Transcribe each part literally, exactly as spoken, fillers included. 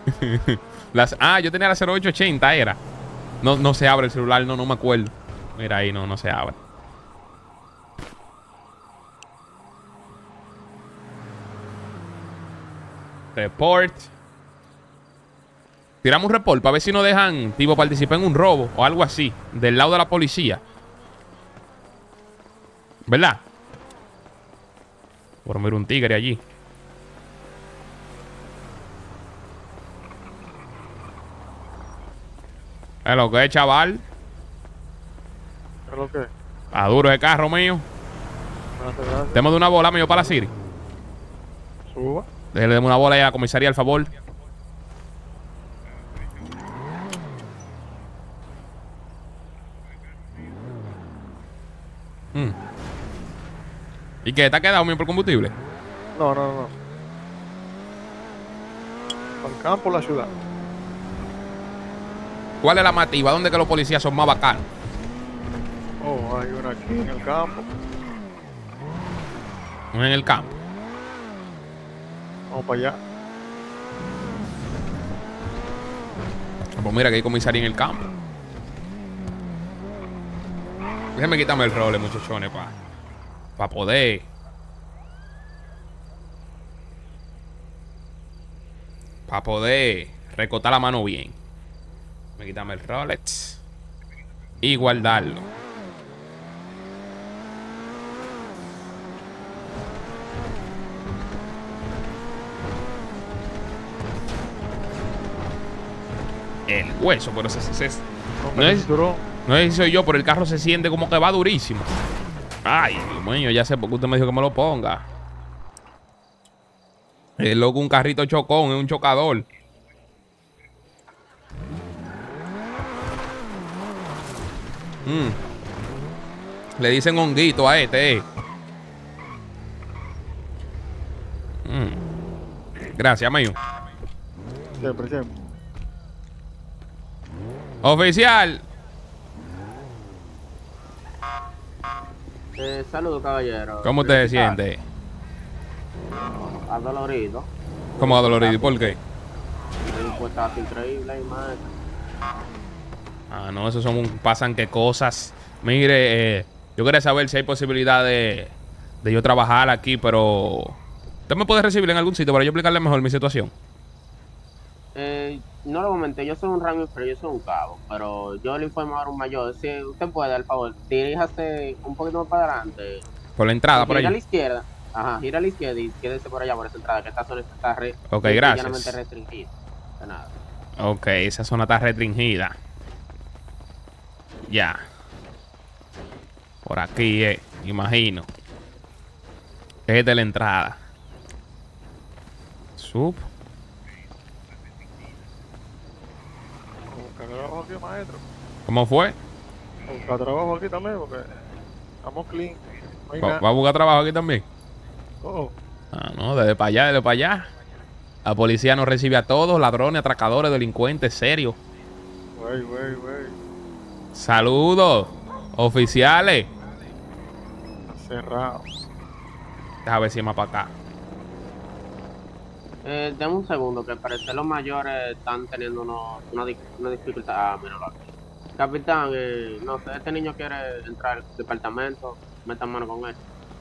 Las, ah, yo tenía la cero ocho ochenta, era. No, no se abre el celular, no, no me acuerdo. Mira ahí, no, no se abre. Report. Tiramos un report para ver si nos dejan, tipo, participar en un robo o algo así, del lado de la policía. ¿Verdad? Por ver un tigre allí. Es lo que es, chaval. ¿Qué es lo que? A duro el carro mío. Gracias, gracias. Demos de una bola, mío, para la Siri. Suba. Déjale demos una bola ahí a la comisaría, al favor. Mm. ¿Y qué? ¿Te ha quedado, mío, por combustible? No, no, no. Al campo, la ciudad. ¿Cuál es la mativa? ¿Dónde que los policías son más bacanos? Oh, hay una aquí en el campo. En el campo. Vamos para allá. Pues mira que hay comisaría en el campo. Déjenme quitarme el role, muchachones, para pa poder. Para poder recotar la mano bien. Me quitame el Rolex y guardarlo. El hueso, pero ese, ese, ese no es, no es si soy yo, pero el carro se siente como que va durísimo. Ay, Dios mío, ya sé por qué usted me dijo que me lo ponga. Es loco, un carrito chocón, es un chocador. Mm. Le dicen honguito a este, eh. Mm. Gracias, amigo. Siempre, siempre. Oficial. Eh, saludos, caballero. ¿Cómo usted se siente? Adolorido. ¿Cómo adolorido? ¿Y por qué? El puestazo increíble, man. Ah, no, eso son pasan que cosas. Mire, eh, yo quería saber si hay posibilidad de, de yo trabajar aquí, pero ¿usted me puede recibir en algún sitio para yo explicarle mejor mi situación? Eh, no lo comenté, yo soy un rango pero yo soy un cabo, pero yo le informo a un mayor. Si usted puede, al favor, diríjase un poquito más para adelante. Por la entrada, por Gira a la allí. izquierda. Ajá, gira a la izquierda y quédese por allá por esa entrada, que esta zona está re, Ok, gracias. llanamente restringida. De nada. Ok, esa zona está restringida. Ya. Por aquí, eh, imagino. Es de la entrada. Sub. Buscar trabajo aquí, maestro. ¿Cómo fue? Buscar trabajo aquí también, porque estamos clean. No hay ¿Va, nada. va a buscar trabajo aquí también? Oh, Ah, no, desde para allá, desde para allá. La policía nos recibe a todos, ladrones, atracadores, delincuentes, serios. güey, güey, güey. Saludos, oficiales. Está cerrado. Déjame ver si es más para acá. Eh, dame un segundo, que parece los mayores están teniendo uno, una, di- una dificultad. Ah, míralo aquí. Capitán, eh, no sé, este niño quiere entrar al departamento, metan mano con él.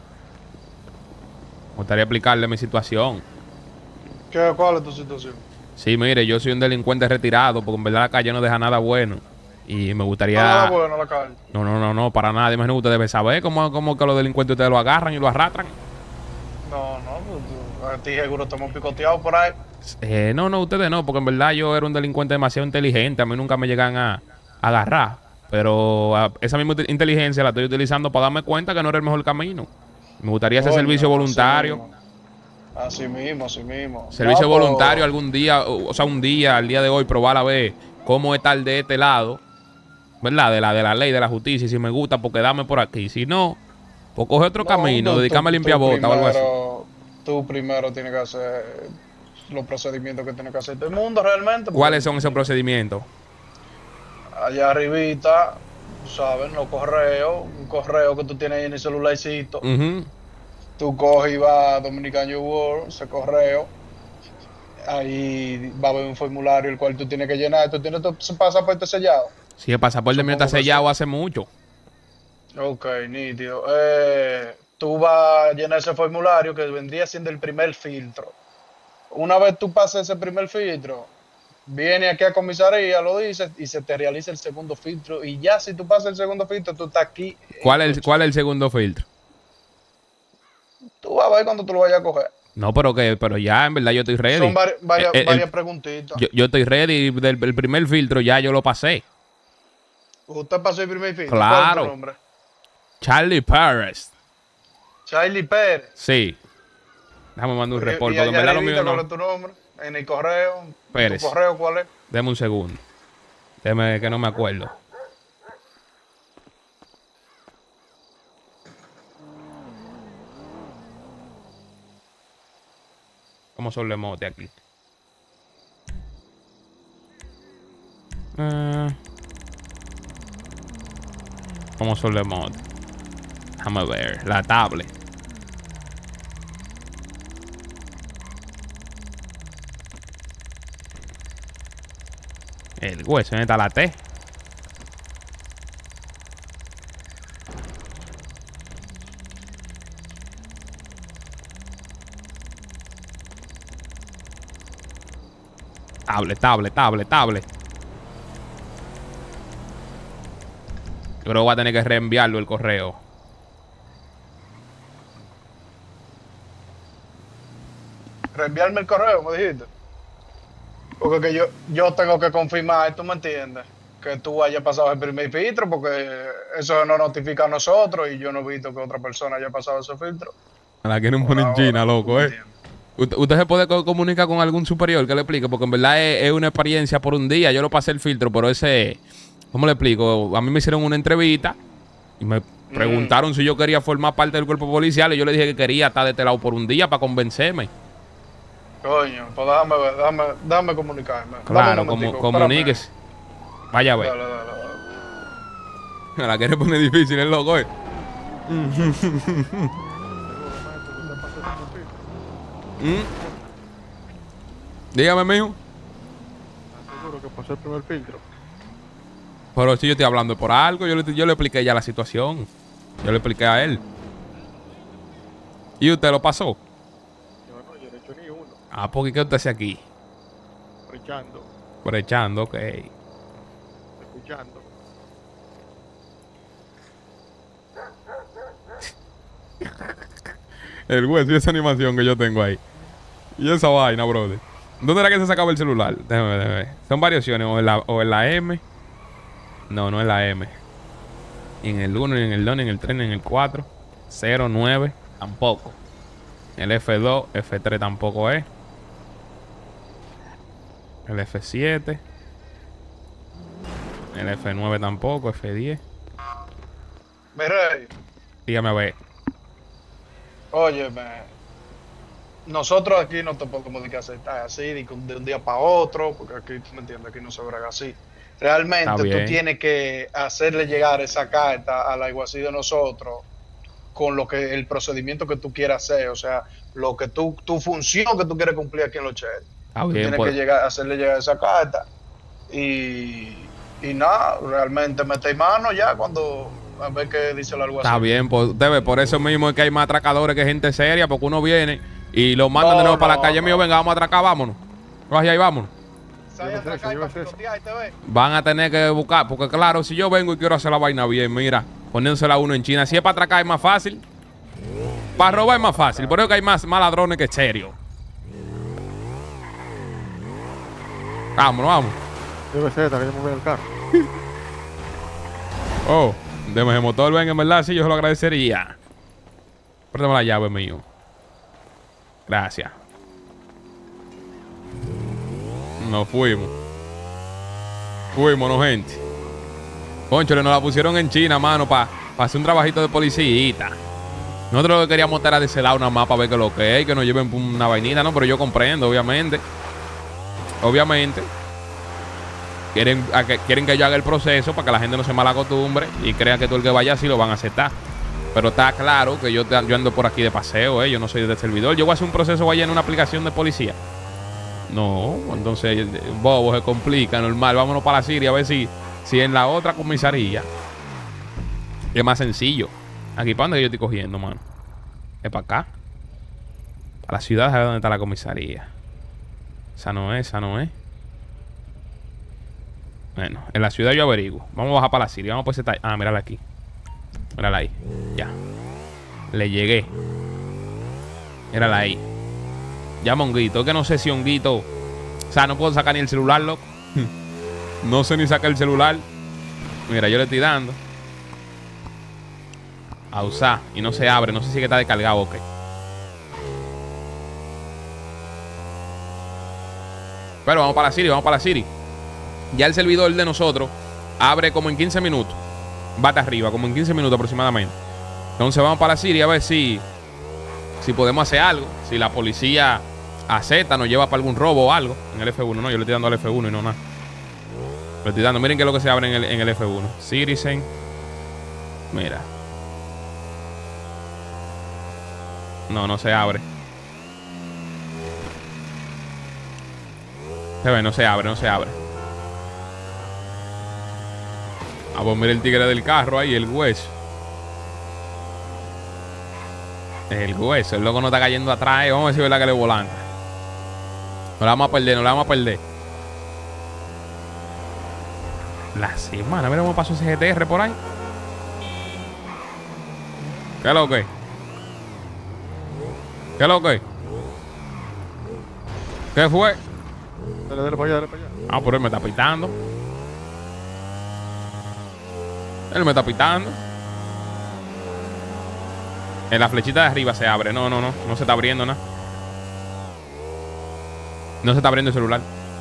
Me gustaría explicarle mi situación. ¿Qué, ¿Cuál es tu situación? Sí, mire, yo soy un delincuente retirado, porque en verdad la calle no deja nada bueno. Y me gustaría... Nada bueno la calle. No, no, no, no, para nada. Imagino que usted debe saber cómo, cómo que los delincuentes ustedes lo agarran y lo arrastran. No, no, pues, tú- a ti seguro estamos picoteados por ahí. Eh, no, no, ustedes no, porque en verdad yo era un delincuente demasiado inteligente. A mí nunca me llegan a, a agarrar. Pero a- esa misma inte- inteligencia la estoy utilizando para darme cuenta que no era el mejor camino. Me gustaría hacer Coño, servicio voluntario. Así mismo, así mismo. Servicio No, pues, voluntario algún día, o o sea, un día, al día de hoy, probar a ver cómo es tal de este lado, ¿verdad? De la, de la ley, de la justicia. Y si me gusta, pues quedarme por aquí. Si no, pues coger otro no, camino, tú- dedicarme a tú- limpiar tú botas o algo así. primero- Tú primero tienes que hacer los procedimientos que tiene que hacer todo el mundo realmente. ¿Cuáles porque son esos procedimientos? Allá arribita, ¿saben? Los correos, un correo que tú tienes ahí en el celularcito. Ujú. Tú coges y vas a Dominican New World, ese correo. ahí va a haber un formulario el cual tú tienes que llenar. ¿Tú tienes tu pasaporte sellado? Sí, el pasaporte mío está Supongo que sellado sí. hace mucho. Ok, nítido. Eh, tú vas a llenar ese formulario que vendría siendo el primer filtro. Una vez tú pases ese primer filtro, viene aquí a comisaría, lo dices y se te realiza el segundo filtro. Y ya si tú pasas el segundo filtro, tú estás aquí. ¿Cuál es, ¿Cuál es el segundo filtro? Tú vas a ver cuando tú lo vayas a coger. No, pero que, pero ya, en verdad, yo estoy ready. Son vari- varias, El- el- varias preguntitas. Yo, yo estoy ready. Del el primer filtro ya yo lo pasé. Usted pasó el primer filtro. Claro. ¿Cuál es tu nombre? Charlie Paris. Charlie Pérez. Sí. Déjame mandar un Y- reporte, y porque en allá verdad lo arribita, mío ¿cuál no. es tu nombre? En el correo. Pérez. ¿Tu correo cuál es? Deme un segundo. Deme que no me acuerdo. ¿Cómo son los emotes aquí? Ah. ¿Cómo son los emotes? Déjame ver. La tablet. El hueso, ¿dónde está la T? Tablet, tablet, tablet, tablet. Yo creo que voy a tener que reenviarlo el correo. Reenviarme el correo, me dijiste. Porque que yo, yo tengo que confirmar, ¿tú me entiendes? Que tú hayas pasado el primer filtro, porque eso nos notifica a nosotros y yo no he visto que otra persona haya pasado ese filtro. Me la quieren Por poner en ahora, China, loco, ¿me eh. entiendes? Usted, usted se puede co- comunicar con algún superior que le explique, porque en verdad es, es una experiencia por un día. Yo lo pasé el filtro, pero ese, ¿cómo le explico? A mí me hicieron una entrevista y me preguntaron si yo quería formar parte del cuerpo policial y yo le dije que quería estar de este lado por un día para convencerme. Coño, pues déjame ver, déjame, déjame comunicarme. Dame Claro, un como, momentico, comuníquese. Vaya a ver. espérame. Dale, dale, dale. Me la quiere poner difícil el loco, eh. ¿Mm? Dígame, mijo. Seguro que pasó el primer filtro. Pero si yo estoy hablando por algo, yo le, yo le expliqué ya la situación. Yo le expliqué a él. ¿Y usted lo pasó? Yo no, yo no he hecho ni uno. Ah, porque ¿qué usted hace aquí? Escuchando, Por echando, ok. escuchando. El hueso y esa animación que yo tengo ahí. Y esa vaina, brother. ¿Dónde era que se sacaba el celular? Déjame ver, déjame ver. Son variaciones. O en la, o en la M. No, no en la M. Ni en el uno, ni en el dos, ni en el tres, ni en el cuatro. cero, nueve. Tampoco. El F dos, F tres tampoco es. El F siete. El F nueve tampoco. F diez. Mi rey, Dígame a ver. óyeme, nosotros aquí no te podemos decir que aceptar así, de que de un día para otro, porque aquí, tú me entiendes, aquí no se brega así. Realmente Está tú bien. tienes que hacerle llegar esa carta al alguacil de nosotros con lo que el procedimiento que tú quieras hacer, o sea, lo que tú, tu función que tú quieres cumplir aquí en los Cheles. Está Tú bien, tienes pues. que llegar, hacerle llegar esa carta y, y nada, realmente meter mano ya cuando a ver qué dice el alguacil. Está bien, pues usted ve, por eso mismo es que hay más atracadores que gente seria, porque uno viene y lo mandan No, de nuevo para no, la calle no. mío, venga, vamos a atracar, vámonos. Vaya ahí, vámonos. Sale a atracar y para picotear y te ve. Van a tener que buscar, porque claro, si yo vengo y quiero hacer la vaina bien, mira, poniéndosela a uno en China, si es para atracar es más fácil, para robar es más fácil, por eso que hay más, más ladrones que serios. Vámonos, vamos. Debe ser, que yo me voy al carro. Oh, deme el motor, ven, en verdad, sí, yo se lo agradecería. Préstame la llave, mío. Gracias. Nos fuimos. Fuimos, no, gente. Conchole, nos la pusieron en China, mano, para pa hacer un trabajito de policía. Nosotros lo que queríamos era de ese lado una mapa, ver qué es lo que es, que nos lleven por una vainita, ¿no? Pero yo comprendo, obviamente. Obviamente. Quieren, a que, quieren que yo haga el proceso para que la gente no se malacostumbre y crea que todo el que vaya así lo van a aceptar. Pero está claro que yo, yo ando por aquí de paseo, ¿eh? Yo no soy de servidor. Yo voy a hacer un proceso, voy a llenar una aplicación de policía. No, entonces, bobo, se complica, normal. Vámonos para la Siria a ver si, si en la otra comisaría es más sencillo. Aquí, ¿para dónde yo estoy cogiendo, mano? Es para acá. Para la ciudad, a ver dónde está la comisaría. Esa no es, esa no es. Bueno, en la ciudad yo averiguo. Vamos a bajar para la Siria. Vamos por ese tal. Ah, mírala aquí. Mírala ahí. Ya. Le llegué. Mírala ahí. Llama a Honguito. Es que no sé si Honguito... O sea, no puedo sacar ni el celular, loco. No sé ni sacar el celular. Mira, yo le estoy dando a usar y no se abre. No sé si es que está descargado o qué. Pero vamos para la Siri, vamos para la Siri. Ya el servidor de nosotros abre como en quince minutos. Bate arriba, como en quince minutos aproximadamente. Entonces vamos para la Siri a ver si Si podemos hacer algo. Si la policía acepta, nos lleva para algún robo o algo. En el F uno, no, yo le estoy dando al F uno y no nada. Le estoy dando, miren qué es lo que se abre en el, en el F uno. Citizen. Mira. No, no se abre. Se ve, no se abre, no se abre. Ah, pues mira el tigre del carro ahí, el hueso. El hueso, el loco no está cayendo atrás, eh. Vamos a ver si es verdad que le volanta. No la vamos a perder, no la vamos a perder. La semana, mira cómo pasó ese G T R por ahí. ¿Qué es lo que? ¿Qué es lo que? ¿Qué fue? Dale, dale para allá, dale para allá. Ah, pero él me está pitando. Él me está pitando. En la flechita de arriba se abre. No, no, no. No se está abriendo nada. No se está abriendo el celular.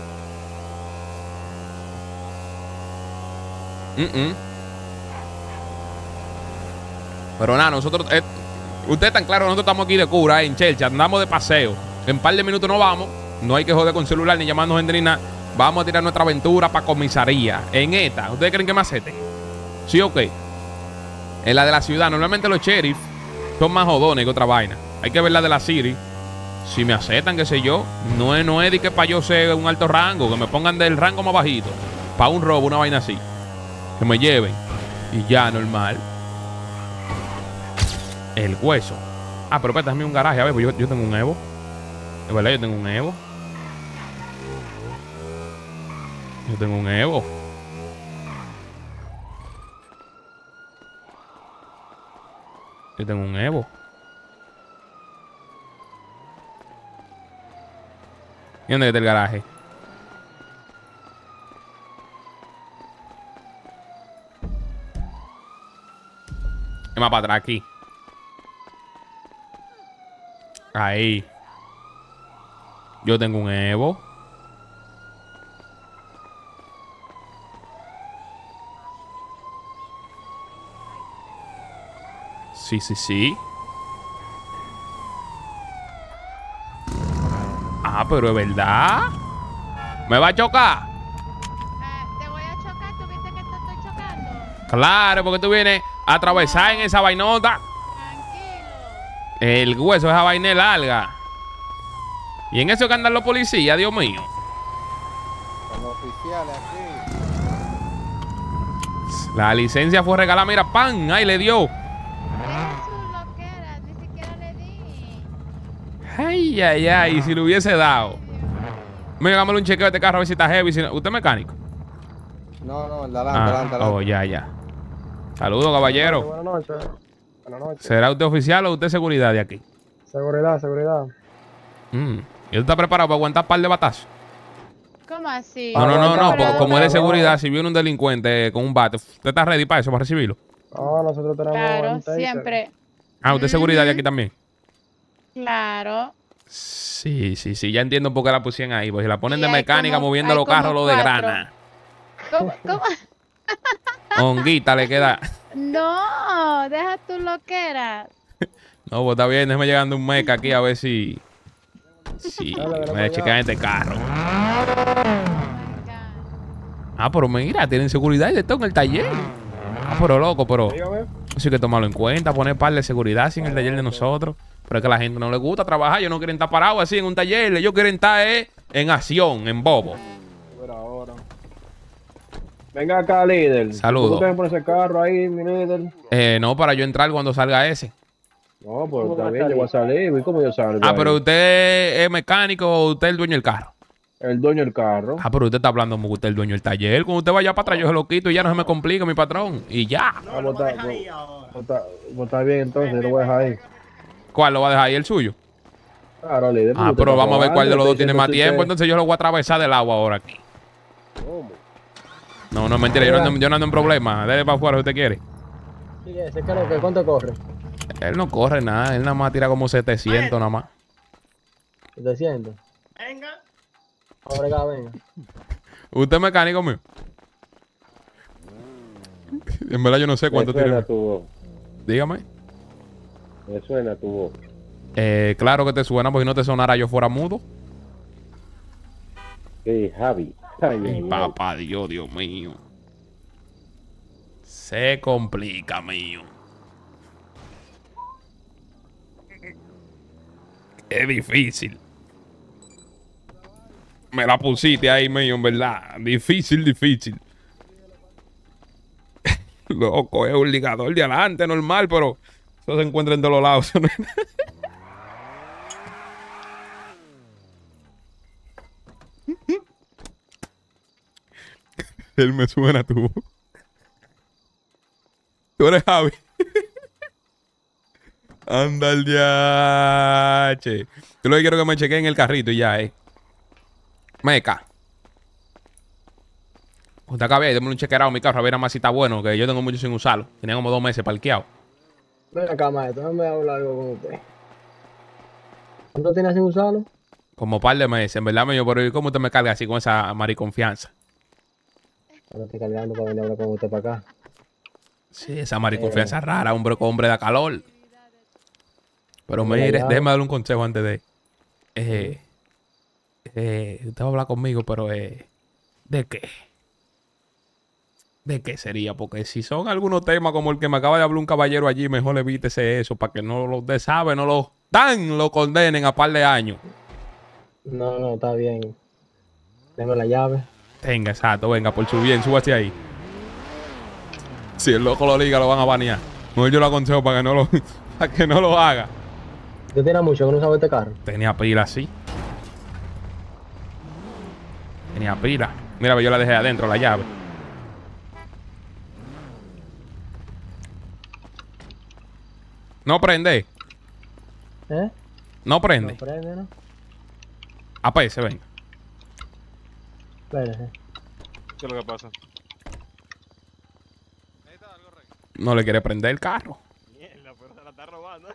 Mm -mm. Pero nada, nosotros... Eh, ustedes están claros, nosotros estamos aquí de cura, eh, en Chelcha. Andamos de paseo. En un par de minutos nos vamos. No hay que joder con celular ni llamarnos gente ni nada. Vamos a tirar nuestra aventura para comisaría. En esta. ¿Ustedes creen que me acepten? ¿Sí o qué? En la de la ciudad. Normalmente los sheriff son más jodones que otra vaina. Hay que ver la de la City. Si me aceptan, qué sé yo. No es, no es de que para yo ser un alto rango. Que me pongan del rango más bajito. Para un robo, una vaina así. Que me lleven. Y ya, normal. El hueso. Ah, pero espérate, dame un garaje. A ver, pues yo, yo tengo un Evo. Es verdad, yo tengo un Evo. Yo tengo un Evo. Yo tengo un Evo. ¿Y dónde está el garaje? Es más para atrás aquí. Ahí. Yo tengo un Evo. Sí, sí, sí. Ah, pero es verdad. ¿Me va a chocar? Ah, te voy a chocar. ¿Tú viste que te estoy chocando? Claro, porque tú vienes a atravesar en esa vainota. Tranquilo. El hueso, esa vaina es larga. Y en eso que andan los policías, Dios mío. Los oficiales aquí. La licencia fue regalada, mira, pan, ahí le dio. Es su loquera. Ni siquiera le di. Ay, ay, ay, si le hubiese dado. Mira, hágame un chequeo de este carro a ver si está heavy. Si no- ¿Usted es mecánico? No, no, adelante, Ah, adelante, adelante. oh, ya, ya. Saludos, caballero. Buenas noches. Buenas noches. ¿Será usted oficial o usted seguridad de aquí? Seguridad, seguridad. Mm. ¿Y usted está preparado para aguantar un par de batazos? ¿Cómo así? No, no, no, no. Pero- po- Como eres seguridad, si viene un delincuente con un bate, ¿usted está ready para eso, para recibirlo? No, nosotros tenemos Claro, un taser. siempre. Ah, ¿usted es seguridad de aquí también? Claro. Sí, sí, sí. Ya entiendo por qué la pusieron ahí. Pues si la ponen Y de hay mecánica como- moviendo hay los como carros, lo de cuatro. grana. ¿Cómo? ¿Cómo? Honguita le queda. No, deja tu loquera. No, pues está bien. Déjame llegando un meca aquí a ver si. Sí, me chequean este carro. Ah, pero mira, tienen seguridad y de todo en el taller. Ah, pero loco, pero. Dígame. Eso hay que tomarlo en cuenta, poner par de seguridad así en el taller de nosotros. Pero es que a la gente no le gusta trabajar. Ellos no quieren estar parados así en un taller. Ellos quieren estar eh, en acción, en bobo. Pero ahora. Venga acá, líder. Saludos. ¿Tú tienes por ese carro ahí, mi líder? Eh, no, para yo entrar cuando salga ese. No, pues está bien, yo voy a salir. ¿Y cómo yo salgo? Ah, ahí? pero usted es mecánico o usted es el dueño del carro. El dueño del carro. Ah, pero usted está hablando como usted es el dueño del taller. Cuando usted vaya para atrás, yo se lo quito y ya no se me complica, mi patrón. Y ya. Ah, pues está, pues, pues está, pues está bien, entonces lo voy a dejar ahí. ¿Cuál lo va a dejar ahí? ¿El suyo? Claro, líder. Ah, usted pero está vamos a ver cuál de los robando, dos tiene estoy más diciendo tiempo. que Entonces yo lo voy a atravesar del agua ahora aquí. usted- ¿Cómo? No, no, mentira. Yo no ando, yo no ando en problemas. Dele para afuera si usted quiere. Sí, ese carro, ¿qué? ¿Cuánto corre? Él no corre nada. Él nada más tira como setecientos nada más. setecientos. Venga. Ahora acá, venga. ¿Usted es mecánico mío? En verdad yo no sé cuánto Me suena tiene. tu voz. Dígame. Me suena tu voz. Eh, claro que te suena, porque si no te sonara yo fuera mudo. Sí, Javi. Ay, Ay, ay, ay. papá Dios, Dios mío. Se complica, mío. Es difícil. Me la pusiste ahí, mío, en verdad. Difícil, difícil. Loco, es un ligador de adelante, normal, pero eso se encuentra en todos los lados. Eso no es nada. Él me suena tú. Tú eres Javi. Anda el diache. Tú lo que quiero que me chequeen el carrito y ya, eh. Meca. Usted acabé, démosle un chequeado a mi carro a ver nada más si está bueno, que yo tengo mucho sin usarlo. Tenía como dos meses parqueado. Ven acá, maestro, déjame hablar algo con usted. ¿Cuánto tienes sin usarlo? Como par de meses, en verdad, medio, pero ¿cómo usted me carga así con esa mariconfianza? Ahora estoy cargando para venir a hablar con usted para acá. Sí, esa mariconfianza rara, hombre con hombre da calor. Pero Me la mire, llave. déjeme darle un consejo antes de. Eh, eh, usted va a hablar conmigo, pero eh, ¿de qué? ¿De qué sería? Porque si son algunos temas como el que me acaba de hablar un caballero allí, mejor evítese eso para que no lo de sabe, no lo dan, lo condenen a par de años. No, no, está bien. Deme la llave. Venga, exacto, venga, por su bien, súbase ahí. Si el loco lo liga, lo van a banear. No, yo lo aconsejo para que no lo, para que no lo haga. ¿Usted tiene mucho que no sabe este carro? Tenía pila, sí. Tenía pila. Mira, yo la dejé adentro, la llave. No prende. ¿Eh? No prende. No prende, ¿no? Apese, venga. Espérese. ¿Qué es lo que pasa? No le quiere prender el carro. Mierda, pero se la está robando.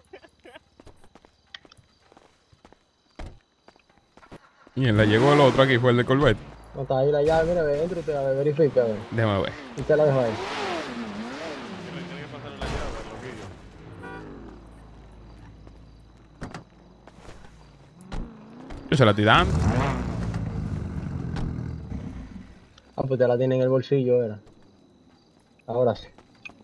Y le llegó el otro aquí, fue el de Corvette. No está ahí la llave, mira, ve, entra usted a ver, verifica, a ver. Déjame ver. Y usted la dejó ahí. Tiene que pasarle la llave, loquillo. Yo se la estoy dando. Ah, pues te la tiene en el bolsillo, era. Ahora sí.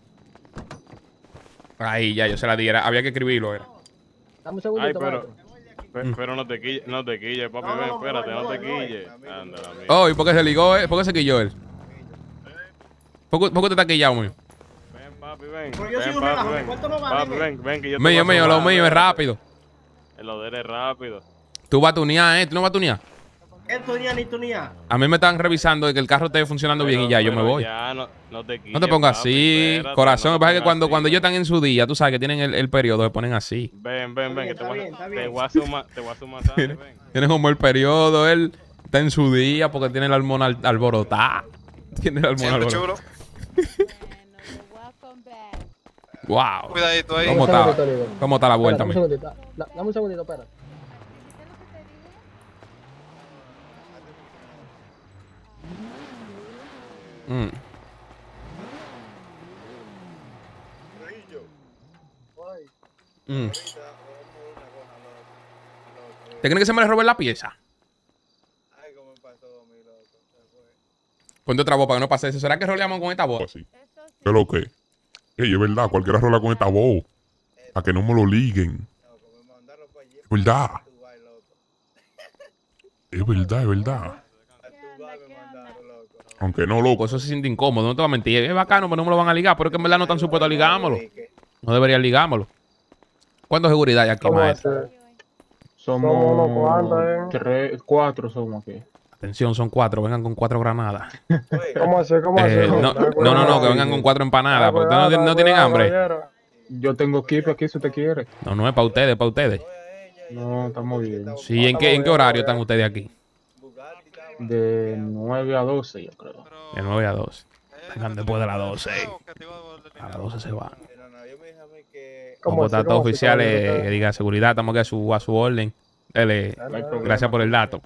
Ahí, ya, yo se la di. Era- había que escribirlo, era. Dame un segundito, Ay, pero- maestro. Pe- Pero no te quilles, no te quilles, papi, No, no, ven, no, espérate, no, no te no, no, quilles. Ándala, amigo. Oh, ¿y por qué se ligó, eh? ¿Por qué se quilló él? ¿Por qué, por qué te está quillado, mío? Ven, papi, ven. Pero yo ven, soy un papi, relajo, ven. ¿cuánto no vale, Papi, ven? ven, ven, que yo te Mío, voy a mío, lo sobar, mío es espérate. rápido. Lo de él es rápido. Tú vas a tunear, ¿eh? ¿Tú no vas a tunear? Esto ni ni tú ni a. A mí me están revisando de que el carro esté funcionando bien y ya, yo me Pero voy. Ya, no, no te quilles, No te pongas papi, así, espérate, corazón. no Lo te que pasa es que pongas cuando, así, cuando ellos ven. están en su día, tú sabes que tienen el, el periodo, se ponen así. Ven, ven, ven, que te Está voy bien, está a, bien. te voy a sumar, te voy a sumar masaje, ven. Tienen como el periodo, él está en su día porque tiene la hormona al- alborotada. Tiene la hormona Siempre alborotada. chulo. Welcome back. Wow. Cuidadito ahí. ¿Cómo Dame un está? segundito, líder. ¿Cómo está la vuelta, Espera, dame un mío? segundito. Da- Dame un segundito, espera. ¿Viste lo que te dije? Mm. Mm. ¿Te creen que se me le robó la pieza? Ponte otra voz para que no pase eso. ¿Será que roleamos con esta voz? Así. Eso sí. ¿Qué es lo que? Ey, es verdad, cualquiera rola con esta voz. A que no me lo liguen. Es verdad. Es verdad, es verdad. Aunque no, loco. Eso se siente incómodo, no te voy a mentir. Es bacano, pero no me lo van a ligar. Pero es que en verdad no están supuestos a ligármelo. No deberían ligármelo. ¿Cuánto seguridad hay aquí, maestro? Somos tres, cuatro somos aquí. Atención, son cuatro. Vengan con cuatro granadas. ¿Cómo hace? ¿Cómo hace? Eh, no, no, no, no, que vengan con cuatro empanadas. Porque ustedes no, no tienen hambre. Yo tengo equipo aquí si usted quiere. No, no es para ustedes, es para ustedes. No, estamos bien. Sí, ¿en qué, ¿en qué horario están ustedes aquí? De nueve a doce, yo creo. De nueve a doce. Vengan después de las doce. A las doce se van. Como está todo oficial, eh, que diga seguridad, estamos aquí a su, a su orden. Dele, gracias por el dato.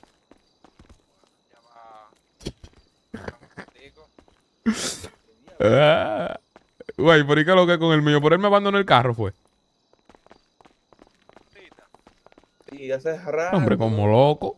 Ah, güey, ¿por qué lo que con el mío? Por él me abandonó el carro, fue. Hombre, como loco.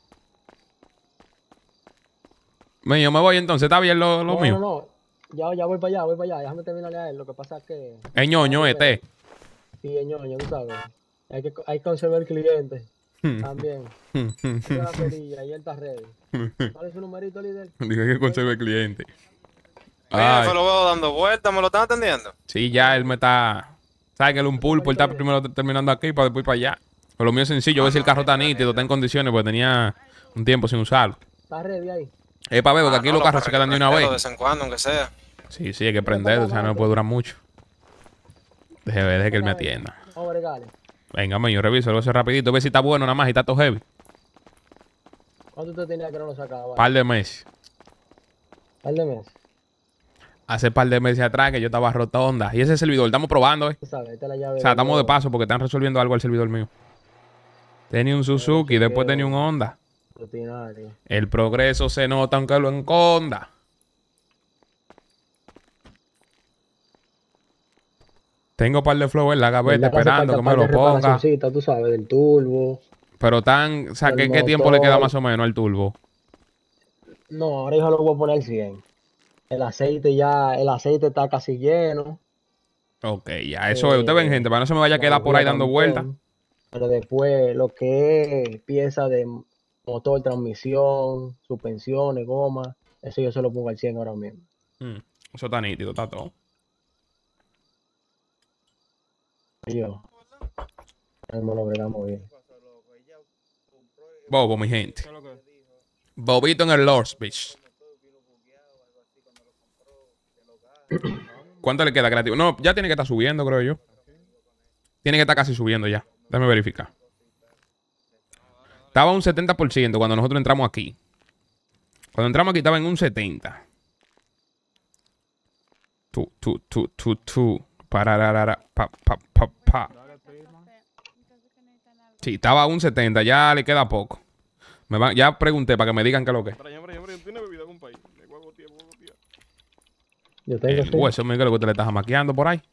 Me, yo me voy entonces, ¿está bien lo, lo No, mío? no, no. Ya, ya voy para allá, voy para allá. Déjame terminarle a él. Lo que pasa es que... Es ñoño este. Sí, es ñoño, tú sabes. Hay que, hay que conservar el cliente. También. Hay la perilla y él está ready. ¿Cuál es su numerito, líder? Dije que conserve el cliente. Mira, Ay. se lo veo dando vueltas, ¿me lo están atendiendo? Sí, ya él me está... ¿Sabes que él es un pulpo? Él está primero terminando aquí para después para allá. Pero lo mío es sencillo. A ver si el carro está nítido, está en condiciones, porque tenía un tiempo sin usarlo. ¿Está ready ahí? Es para ver, porque Ah, aquí no, los lo carros se para quedan de una de vez. vez en cuando, aunque sea. Sí, sí, hay que prender, o sea, no puede durar mucho. Deje ver, deje que él me atienda. Vamos a bregarle. Venga, man, yo reviso, lo hace rapidito, ve si está bueno nada más y está todo heavy. ¿Cuánto usted tenía que no lo sacaba? Par de meses. Par de meses. Hace par de meses atrás que yo estaba rotonda. Y ese servidor, estamos probando, eh. Tú sabes, esta es la llave. O sea, de- estamos de paso porque están resolviendo algo al servidor mío. Tenía un Suzuki, después tenía un Honda. Rutinario. El progreso se nota aunque lo enconda. Tengo par de flow en la gaveta ¿Verdad que hace esperando que falta me par lo de ponga. reparacioncita, tú sabes, del turbo. Pero tan, o sea, El ¿qué, qué tiempo le queda motor. más o menos al turbo? No, ahora yo lo voy a poner cien. El aceite ya, el aceite está casi lleno. Ok, ya, eso es. Usted ven, gente, para no se me vaya a quedar por ahí dando vueltas. Pero después, lo que es pieza de motor, transmisión, suspensiones, goma, eso yo se lo pongo al cien ahora mismo. Mm, eso está nítido, está todo. Yo. Ahora lo bregamos bien. Bobo, mi gente. Bobito en el Lord's Beach. ¿Cuánto le queda creativo? No, ya tiene que estar subiendo, creo yo. Tiene que estar casi subiendo ya. Déjame verificar. Estaba un setenta por ciento cuando nosotros entramos aquí. Cuando entramos aquí estaba en un setenta. Tu, tu, tu, tu, tu. Pararara, pa, pa, pa, pa. Sí, estaba a un setenta. Ya le queda poco. Me va- ya pregunté para que me digan qué es lo que es. Yo tengo El hueso, mira lo que usted le está jamaqueando por ahí.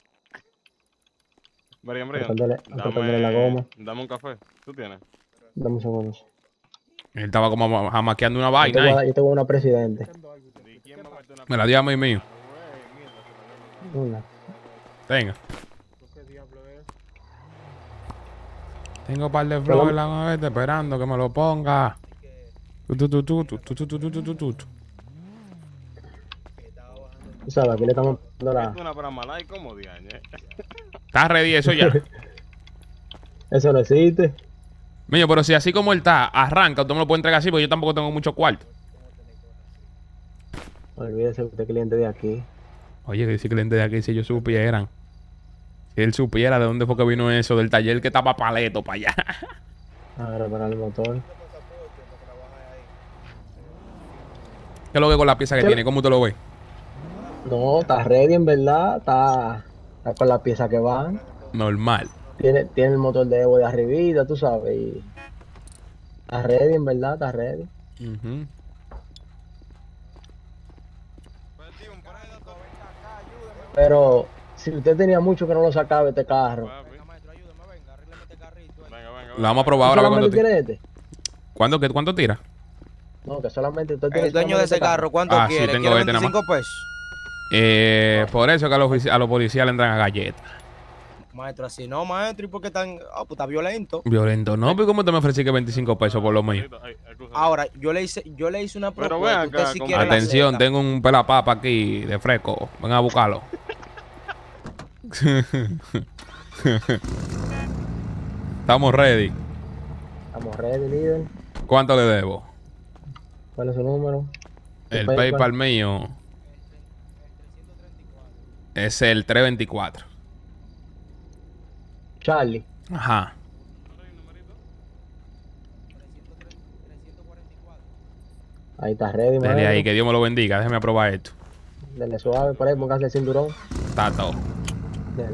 Brian, Brian, Cortándole- cortándole la goma. dame un café. ¿Tú tienes? Dame un segundo. Él estaba como jamaqueando una Yo te voy a vaina dar- ahí. yo te voy a una presidente. Me la dio a mí mío. Una. Venga. Tengo un par de flow en la gaveta esperando que me lo ponga. Tu, tu, tu, tu, tu, tu, tu, tu, tu, tu, tu, tu. Tú sabes, aquí le estamos dando la... Una para Malay como diañe. ¿Estás ready eso ya? Eso no existe. Mío, pero si así como él está, arranca, usted me lo puede entregar así porque yo tampoco tengo mucho cuarto. Olvídese usted, cliente de aquí. Oye, que ese cliente de aquí, si ellos supieran. Si él supiera de dónde fue que vino eso, del taller que estaba paleto para allá. A reparar el motor. ¿Qué es lo que con la pieza que ¿Qué? tiene? ¿Cómo usted lo ve? No, está ready en verdad. Está, está con las piezas que van. Normal. Tiene, tiene el motor de Evo de arribita, tú sabes. Y está ready en verdad, está ready. Ujú. Pero si usted tenía mucho que no lo sacaba este carro. Lo vamos a probar ¿Tú ahora. a ver solamente cuánto tira. tienes este? ¿Cuándo, qué- ¿Cuánto tira? No, que solamente usted tiene El dueño de solamente ese carro, ¿cuánto Ah, sí, quiere? tengo ¿Quiere este nada más. veinticinco pesos? Eh, por eso que a los, ofici- a los policías le entran a galletas. Maestro, así no, maestro. ¿Y por qué tan...? Ah, pues está violento. Violento, no, pero ¿cómo te me ofrecí que veinticinco pesos por lo mío? Ahora, yo le hice, yo le hice una Pero propuesta. ven Usted acá, si compa- quiere la Atención, acepta. tengo un pelapapa aquí de fresco. Ven a buscarlo. Estamos ready. Estamos ready, líder. ¿Cuánto le debo? ¿Cuál es su número? ¿Su El PayPal mío es el trescientos veinticuatro. Charlie. Ajá. Ahí está ready, Dele maestro. ahí, que Dios me lo bendiga. Déjeme aprobar esto. Dele suave por ahí, póngase el cinturón. Está todo. Dele.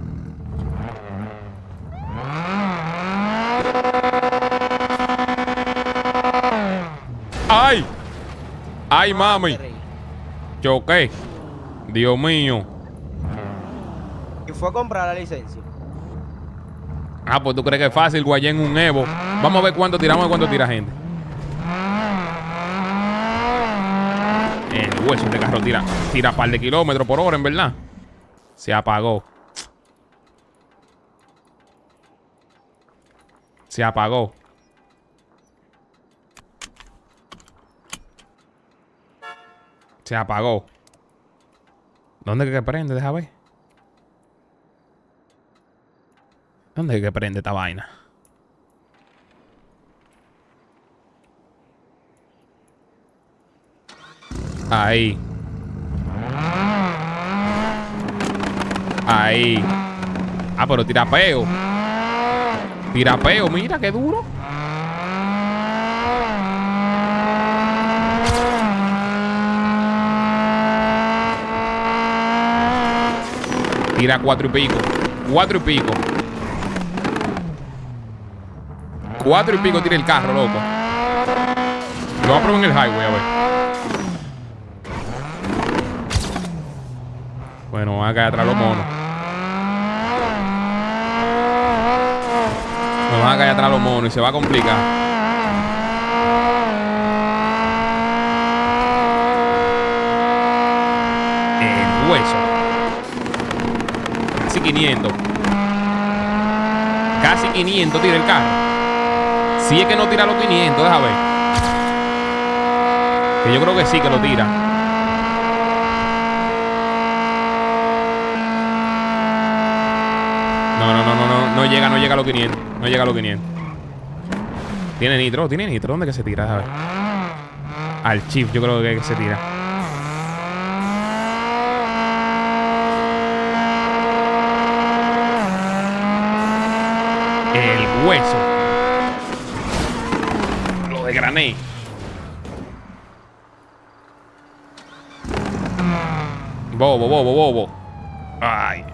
¡Ay! ¡Ay, mami! Choqué. Dios mío. Y fue a comprar la licencia. Ah, pues tú crees que es fácil, Guayén, un Evo. Vamos a ver cuánto tiramos y cuánto tira gente. El hueso de carro tira, tira par de kilómetros por hora, en verdad. Se apagó. Se apagó. Se apagó. ¿Dónde es que prende? Deja ver. ¿Dónde es que prende esta vaina? Ahí. Ahí. Ah, pero tira peo. Tira peo, mira qué duro. Tira cuatro y pico. Cuatro y pico. Cuatro y pico tira el carro, loco. Lo voy a probar en el highway, a ver. Bueno, van a caer atrás los monos. Nos van a caer atrás los monos y se va a complicar. El hueso. Casi quinientos. Casi quinientos tira el carro. Si es que no tira los quinientos, deja ver. Que yo creo que sí que lo tira. No, no, no, no, no, no llega, no llega a los quinientos. No llega a los quinientos. Tiene nitro, tiene nitro. ¿Dónde que se tira? A ver. Al chip, yo creo que se tira. El hueso. Lo desgrané. Bobo, bobo, bobo. Ay.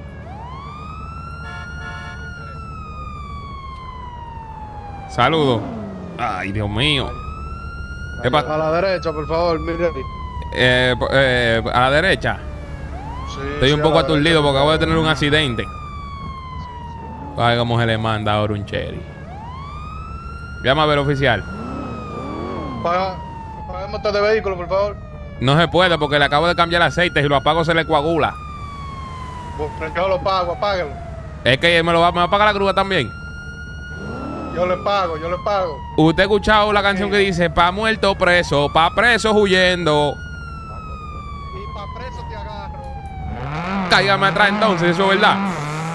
Saludos. Ay, Dios mío. ¿Qué pasa? A la derecha, por favor, mire ahí. Eh, eh, a la derecha. Sí, Estoy sí, un a poco la aturdido derecha. porque acabo de tener un accidente. Ay, cómo se le manda ahora un cherry. Llama a ver, oficial. Paga, paguemos este de vehículo, por favor. No se puede porque le acabo de cambiar el aceite. Si lo apago se le coagula. Pues yo lo pago, apáguelo. Es que me lo va, me va a pagar la grúa también. Yo le pago, yo le pago. ¿Usted ha escuchado la canción que dice pa' muerto preso, pa' preso huyendo? Y pa' preso te agarro. Cáigame atrás entonces, eso es verdad.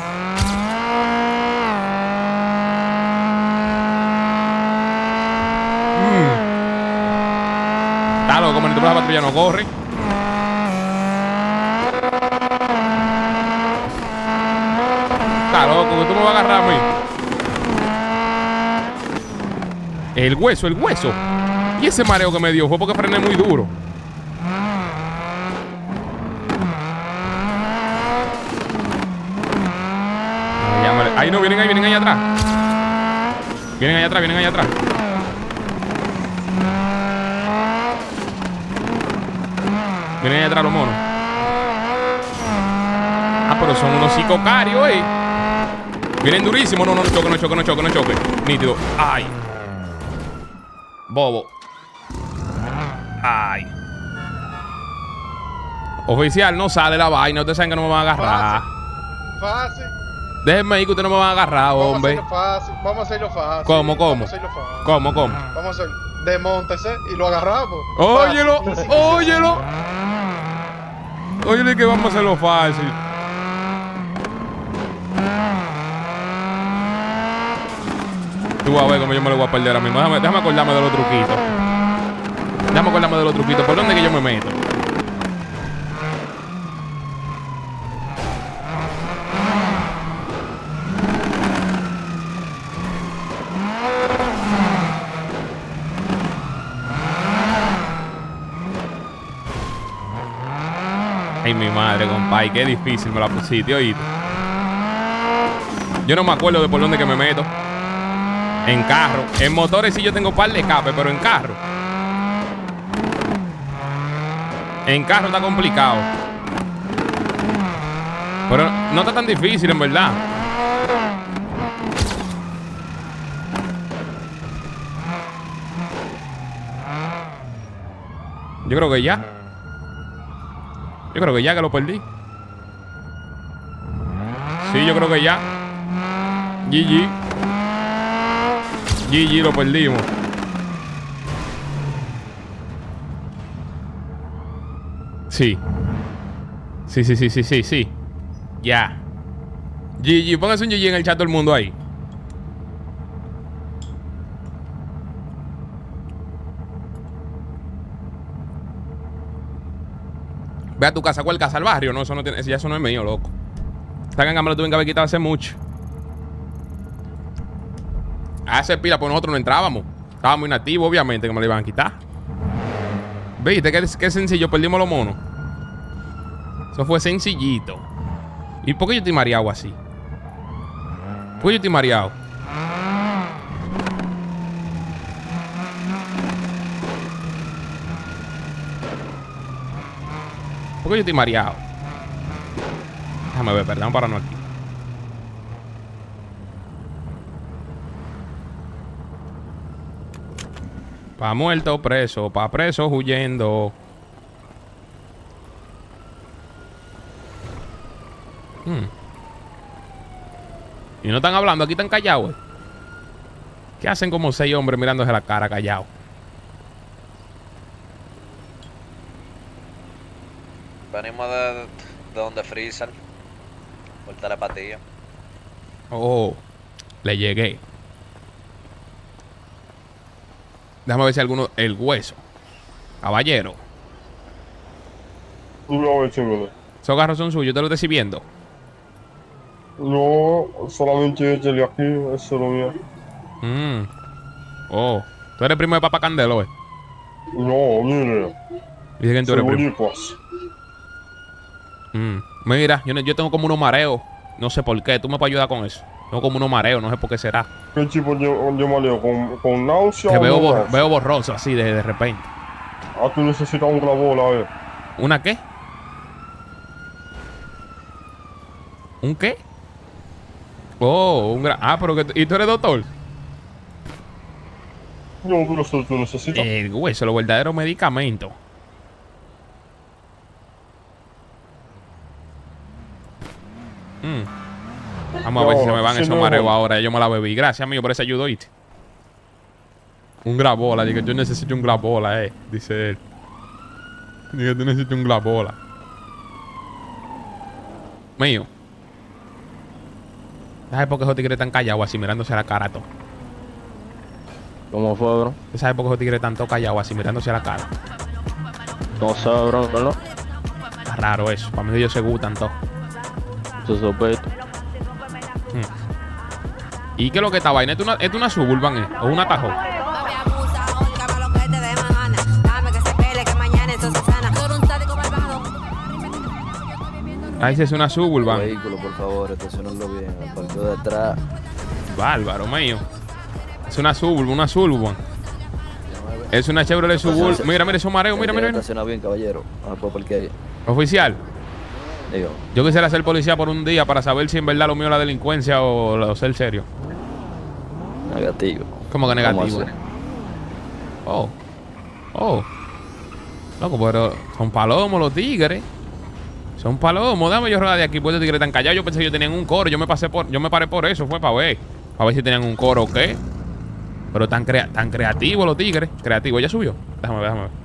Mm. Está loco, manito, pero la patrulla no corre. Está loco, que tú me vas a agarrar a mí. El hueso, el hueso. Y ese mareo que me dio fue porque frené muy duro. No, llámale. Ahí no, vienen ahí, vienen ahí atrás. Vienen ahí atrás, vienen ahí atrás. Vienen ahí atrás los monos. Ah, pero son unos psicocarios, eh. Vienen durísimos. No, no, no choque, no choque, no choque, no choque. Nítido. Ay. Bobo. Ay. Oficial, no sale la vaina. Ustedes saben que no me van a agarrar. Fácil. Déjenme ahí que ustedes no me van a agarrar, Vamos a hombre. hacerlo fácil. Vamos a hacerlo fácil. ¿Cómo, cómo? Vamos a hacerlo fácil. ¿Cómo, cómo? Vamos a hacer. Demóntese y lo agarramos. Óyelo, Fácil. óyelo. Óyelo que vamos a hacerlo fácil. Tú vas a ver cómo yo me lo voy a perder ahora mismo. Déjame, déjame acordarme de los truquitos. Déjame acordarme de los truquitos. ¿Por dónde que yo me meto? Ay, mi madre, compadre, qué difícil me la pusiste, oíste. Yo no me acuerdo de por dónde que me meto. En carro. En motores sí yo tengo par de escape, pero en carro. En carro está complicado. Pero no está tan difícil, en verdad. Yo creo que ya. Yo creo que ya que lo perdí. Sí, yo creo que ya. G G. G G, lo perdimos. Sí. Sí, sí, sí, sí, sí, sí. Ya. G G, póngase un G G en el chat todo el mundo ahí. Ve a tu casa, ¿cuál casa? ¿Al barrio? No, eso no tiene, ya eso no es mío, loco. Esta ganga me lo tuve que haber quitado hace mucho. Hace pila, pues nosotros no entrábamos. Estábamos inactivos, obviamente, que me lo iban a quitar. ¿Viste? Qué, qué sencillo, perdimos los monos. Eso fue sencillito. ¿Y por qué yo estoy mareado así? ¿Por qué yo estoy mareado? ¿Por qué yo estoy mareado? Déjame ver, perdón, para no aquí. Pa' muerto, preso. Pa' preso, huyendo. Hmm. Y no están hablando, aquí están callados. ¿Qué hacen como seis hombres mirándose la cara callados? Venimos de, de donde Freezer. Por telepatía. Oh, le llegué. Déjame ver si alguno... El hueso. Caballero. No, échemelo. Esos carros son suyos, ¿te lo estoy viendo? No, solamente este de aquí, ese es lo mío. Mm. Oh, tú eres primo de Papá Candelo, ¿eh? No, mire. Dice que tú eres primo. Boricuas. Mm. Mira, yo, yo tengo como unos mareos. No sé por qué. Tú me puedes ayudar con eso. Tengo como unos mareos, no sé por qué será. ¿Qué tipo de, de mareo? ¿Con, con náusea Que o veo, no bor náusea? veo borroso así de, de repente. Ah, tú necesitas un clavola, a ver. ¿Una qué? ¿Un qué? Oh, un gran... Ah, pero que... ¿Y tú eres doctor? No, pero eso tú necesitas. El hueso, los verdaderos medicamentos. Mm. Vamos a ver No, si se me van sí, esos no, mareos no. ahora. Yo me la bebí. Gracias, amigo, por ese ayudo, ¿oíste? Un grabola. Digo, yo necesito un grabola, eh. Dice él. Digo, tú necesitas un grabola. Mío. ¿Sabes por qué esos tigres están callados así mirándose a la cara todo? ¿Cómo fue, bro? ¿Sabes por qué esos tigres están todos callados así mirándose a la cara? No sé, bro, ¿no? Está raro eso. Para mí ellos se gustan todos. Su sospecho. Hmm. ¿Y qué es lo que esta vaina? ¿Es una, es una Suburban, eh? ¿O un atajo? Ahí sí es una Suburban. Vehículo, por favor, estacionarlo bien. El parqueo de atrás. Bárbaro, mío. Es una Suburban, una Suburban. Es una Chevrolet Suburban. Mira, mira esos mareos, mira, mira. Estaciona bien, caballero. Ah, pues, porque... Oficial. Digo. Yo quisiera ser policía por un día para saber si en verdad lo mío es la delincuencia o, o ser serio. Negativo. ¿Cómo que negativo? ¿Cómo Oh. Oh. Loco, pero son palomos los tigres. Son palomos. Dame yo rodar de aquí. Pues los tigres tan callados. Yo pensé que ellos tenían un coro. Yo me pasé por. Yo me paré por eso. Fue para ver. Para ver si tenían un coro o qué. Pero tan, crea tan creativos los tigres. Creativos. ¿Ya subió? Déjame ver, déjame ver.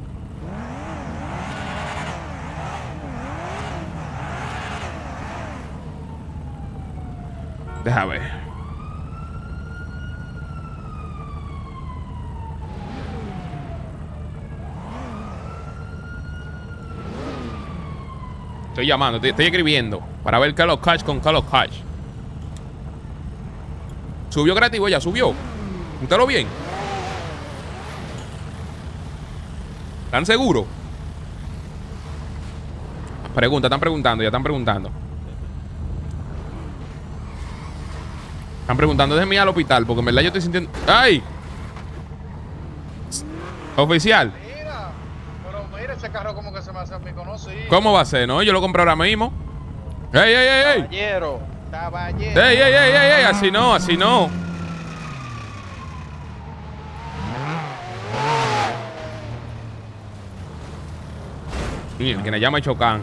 Déjame ver. Estoy llamando, estoy, estoy escribiendo para ver Carlos Cash con Carlos Cash. Subió creativo ya, subió. Úntalo bien. ¿Están seguros? Pregunta, están preguntando, ya están preguntando. Están preguntando, déjenme ir al hospital, porque en verdad yo estoy sintiendo. ¡Ay! Oficial. Mira, pero mira ese carro como que se me hace a mí conocido. ¿Cómo va a ser? No, yo lo compré ahora mismo. ¡Ey, ey, ey, ey! Caballero, caballero. ¡Ey, ey, ey, ey, ey! Así no, así no. Y el que me llama es Chocán.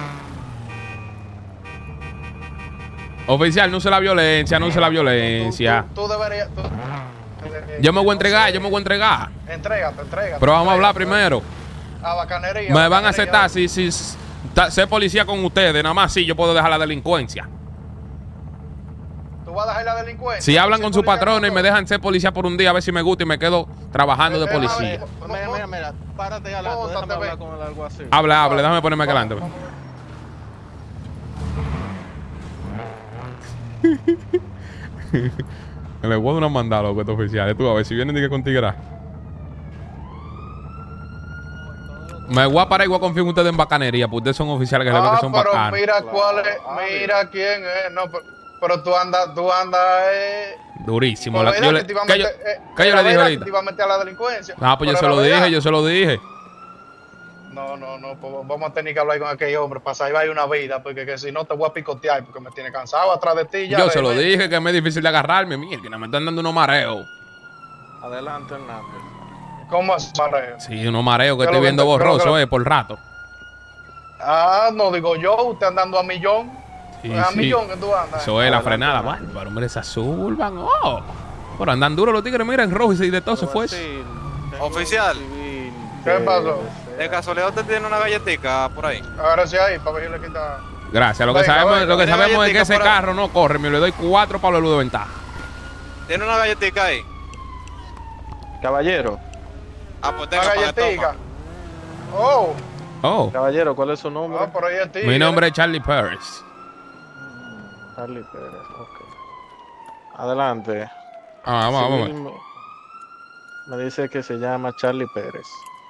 Oficial, no use la violencia, no use la violencia. Tú, tú, tú deberías. Tú, yo me voy a entregar, yo me voy a entregar. Entrégate, entrégate. Pero vamos a hablar entrégate. primero. A bacanería. Me van a aceptar si, si, si ser policía con ustedes. Nada más si yo puedo dejar la delincuencia. ¿Tú vas a dejar la delincuencia? Si hablan con sus patrones y me dejan ser policía por un día, a ver si me gusta y me quedo trabajando de policía. Mira, mira, mira. Párate adelante. Déjame hablar con el algo así. Habla, habla. Déjame ponerme aquí adelante. Le voy a dar una mandada a los oficiales. Tú a ver si vienen de que con tigre. Me voy a parar y voy a confiar en ustedes en bacanería, porque ustedes son oficiales que, ah, que son pero bacanos. Mira cuál es, mira quién es. No, pero, pero tú andas, tú andas. Eh, Durísimo. La, yo le, que, ¿qué yo, eh, ¿qué yo le dije ahorita? Que te iba a meter a la delincuencia. Ah, pues yo se lo dije, yo se lo dije. No, no, no, pues vamos a tener que hablar con aquel hombre para salvar una vida, porque que si no te voy a picotear, porque me tiene cansado atrás de ti. Ya yo de, se lo de, dije que me es difícil de agarrarme, mierda, que me están dando unos mareos. Adelante, Hernández. ¿Cómo es mareo? Sí, unos mareos que estoy viendo borroso, eh, por rato. Ah, no digo yo, usted andando a millón. Sí, a sí. millón que tú andas. Eso es la frenada, bárbaro, hombre, esa surban. Oh. Pero andan duros los tigres, mira, en rojo y de todo se fue. Oficial. ¿Qué pasó? ¿De casualidad usted tiene una galletica por ahí? Ahora sí ahí, para ver si le quita. Gracias, lo que Venga, sabemos, venga, lo que tiene sabemos es que galletica ese por ahí. carro no corre, me le doy cuatro para la luz de ventaja. ¿Tiene una galletica ahí? Caballero. Ah, pues Una tenga para que galletica. toma. Oh. Oh. Caballero, ¿cuál es su nombre? Ah, por ahí es tigre. Mi nombre es Charlie Pérez. Charlie Pérez, ok. Adelante. Ah, vamos, vamos. Sí, me, me dice que se llama Charlie Pérez.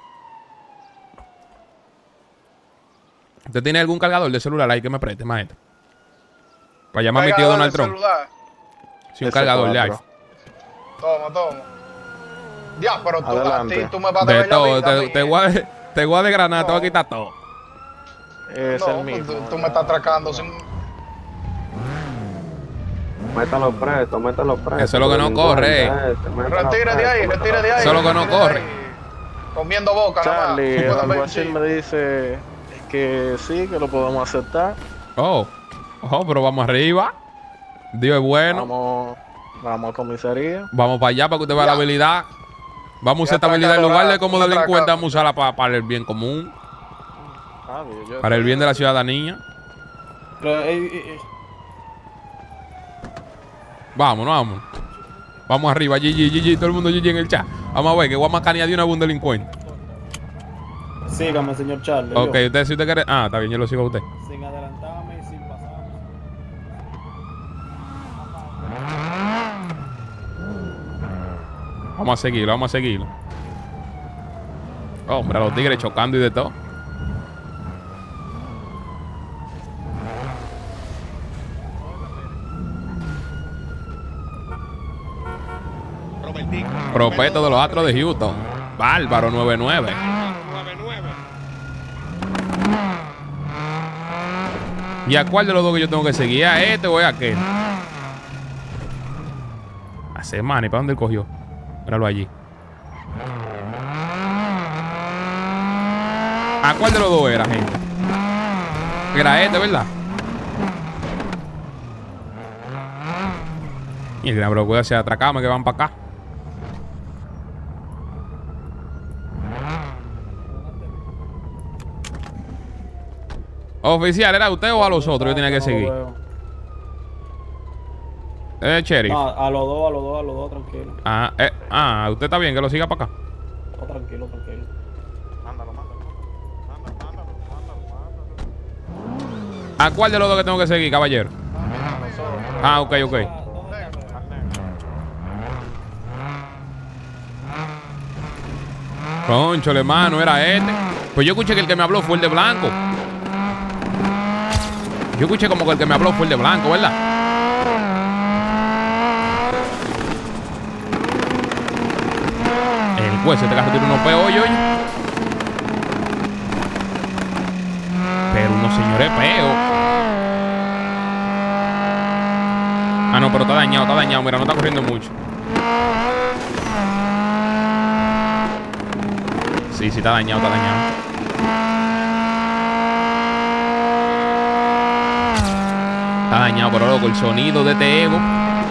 ¿Usted tiene algún cargador de celular ahí que me preste, maestro? Para llamar a mi tío Cargador Donald de Trump. celular. Sí, un cargador de cuatro. iPhone. Toma, toma. Ya, pero tú, a Adelante. ti, tú me vas a De deber la todo, vida a te, mí. te voy a, te voy a desgranar, te voy a quitar todo. Es No, el mismo. tú, tú me estás atracando sin... Métanlo preso, métanlo preso. Eso es lo que no corre. Retire de ahí, retire de ahí. Eso es lo que no retire de corre. ahí. Comiendo boca, Charlie, el nada más. alguacil me dice que sí, que lo podemos aceptar. Oh, oh, pero vamos arriba. Dios es bueno. Vamos, vamos a comisaría. Vamos para allá para que usted vea Ya. la habilidad. Vamos a usar Ya esta habilidad en lugar de atracado, como ya delincuente, atracado. vamos a usarla para, para el bien común, Ah, yo- para el bien de la ciudadanía. Pero, ey, ey, ey. Vámonos, vamos. Vamos arriba, G G, G G, todo el mundo G G en el chat. Vamos a ver que voy a macanear de una vez un delincuente. Sígame, señor Charlie. Ok, yo. usted si usted quiere. Ah, está bien, yo lo sigo a usted. Sin adelantarme y sin pasarme. Vamos a seguirlo, vamos a seguirlo. Hombre, a los tigres chocando y de todo. Propeto de los Astros de Houston. Bárbaro nueve nueve. ¿Y a cuál de los dos que yo tengo que seguir? ¿A este o a aquel? A semana, ¿y para dónde él cogió? Míralo allí. ¿A cuál de los dos era, gente? que era este, ¿verdad? Y el gran cuida se atracame que van para acá. Oficial, ¿era usted o a los otros yo tenía que seguir? Eh, Cherry. No, a los dos, a los dos, a los dos, tranquilo. Ah, eh, ah, usted está bien que lo siga para acá. No, tranquilo, tranquilo. ¿A cuál de los dos que tengo que seguir, caballero? Ah, ok, ok. Conchole, hermano, era este. Pues yo escuché que el que me habló fue el de blanco. Yo escuché como que el que me habló fue el de blanco, ¿verdad? El juez, este carro tiene unos peos, oye, oye. Pero unos señores peos. Ah, no, pero está dañado, está dañado. Mira, no está corriendo mucho. Sí, sí, está dañado, está dañado. Está dañado, pero loco, el sonido de este Evo.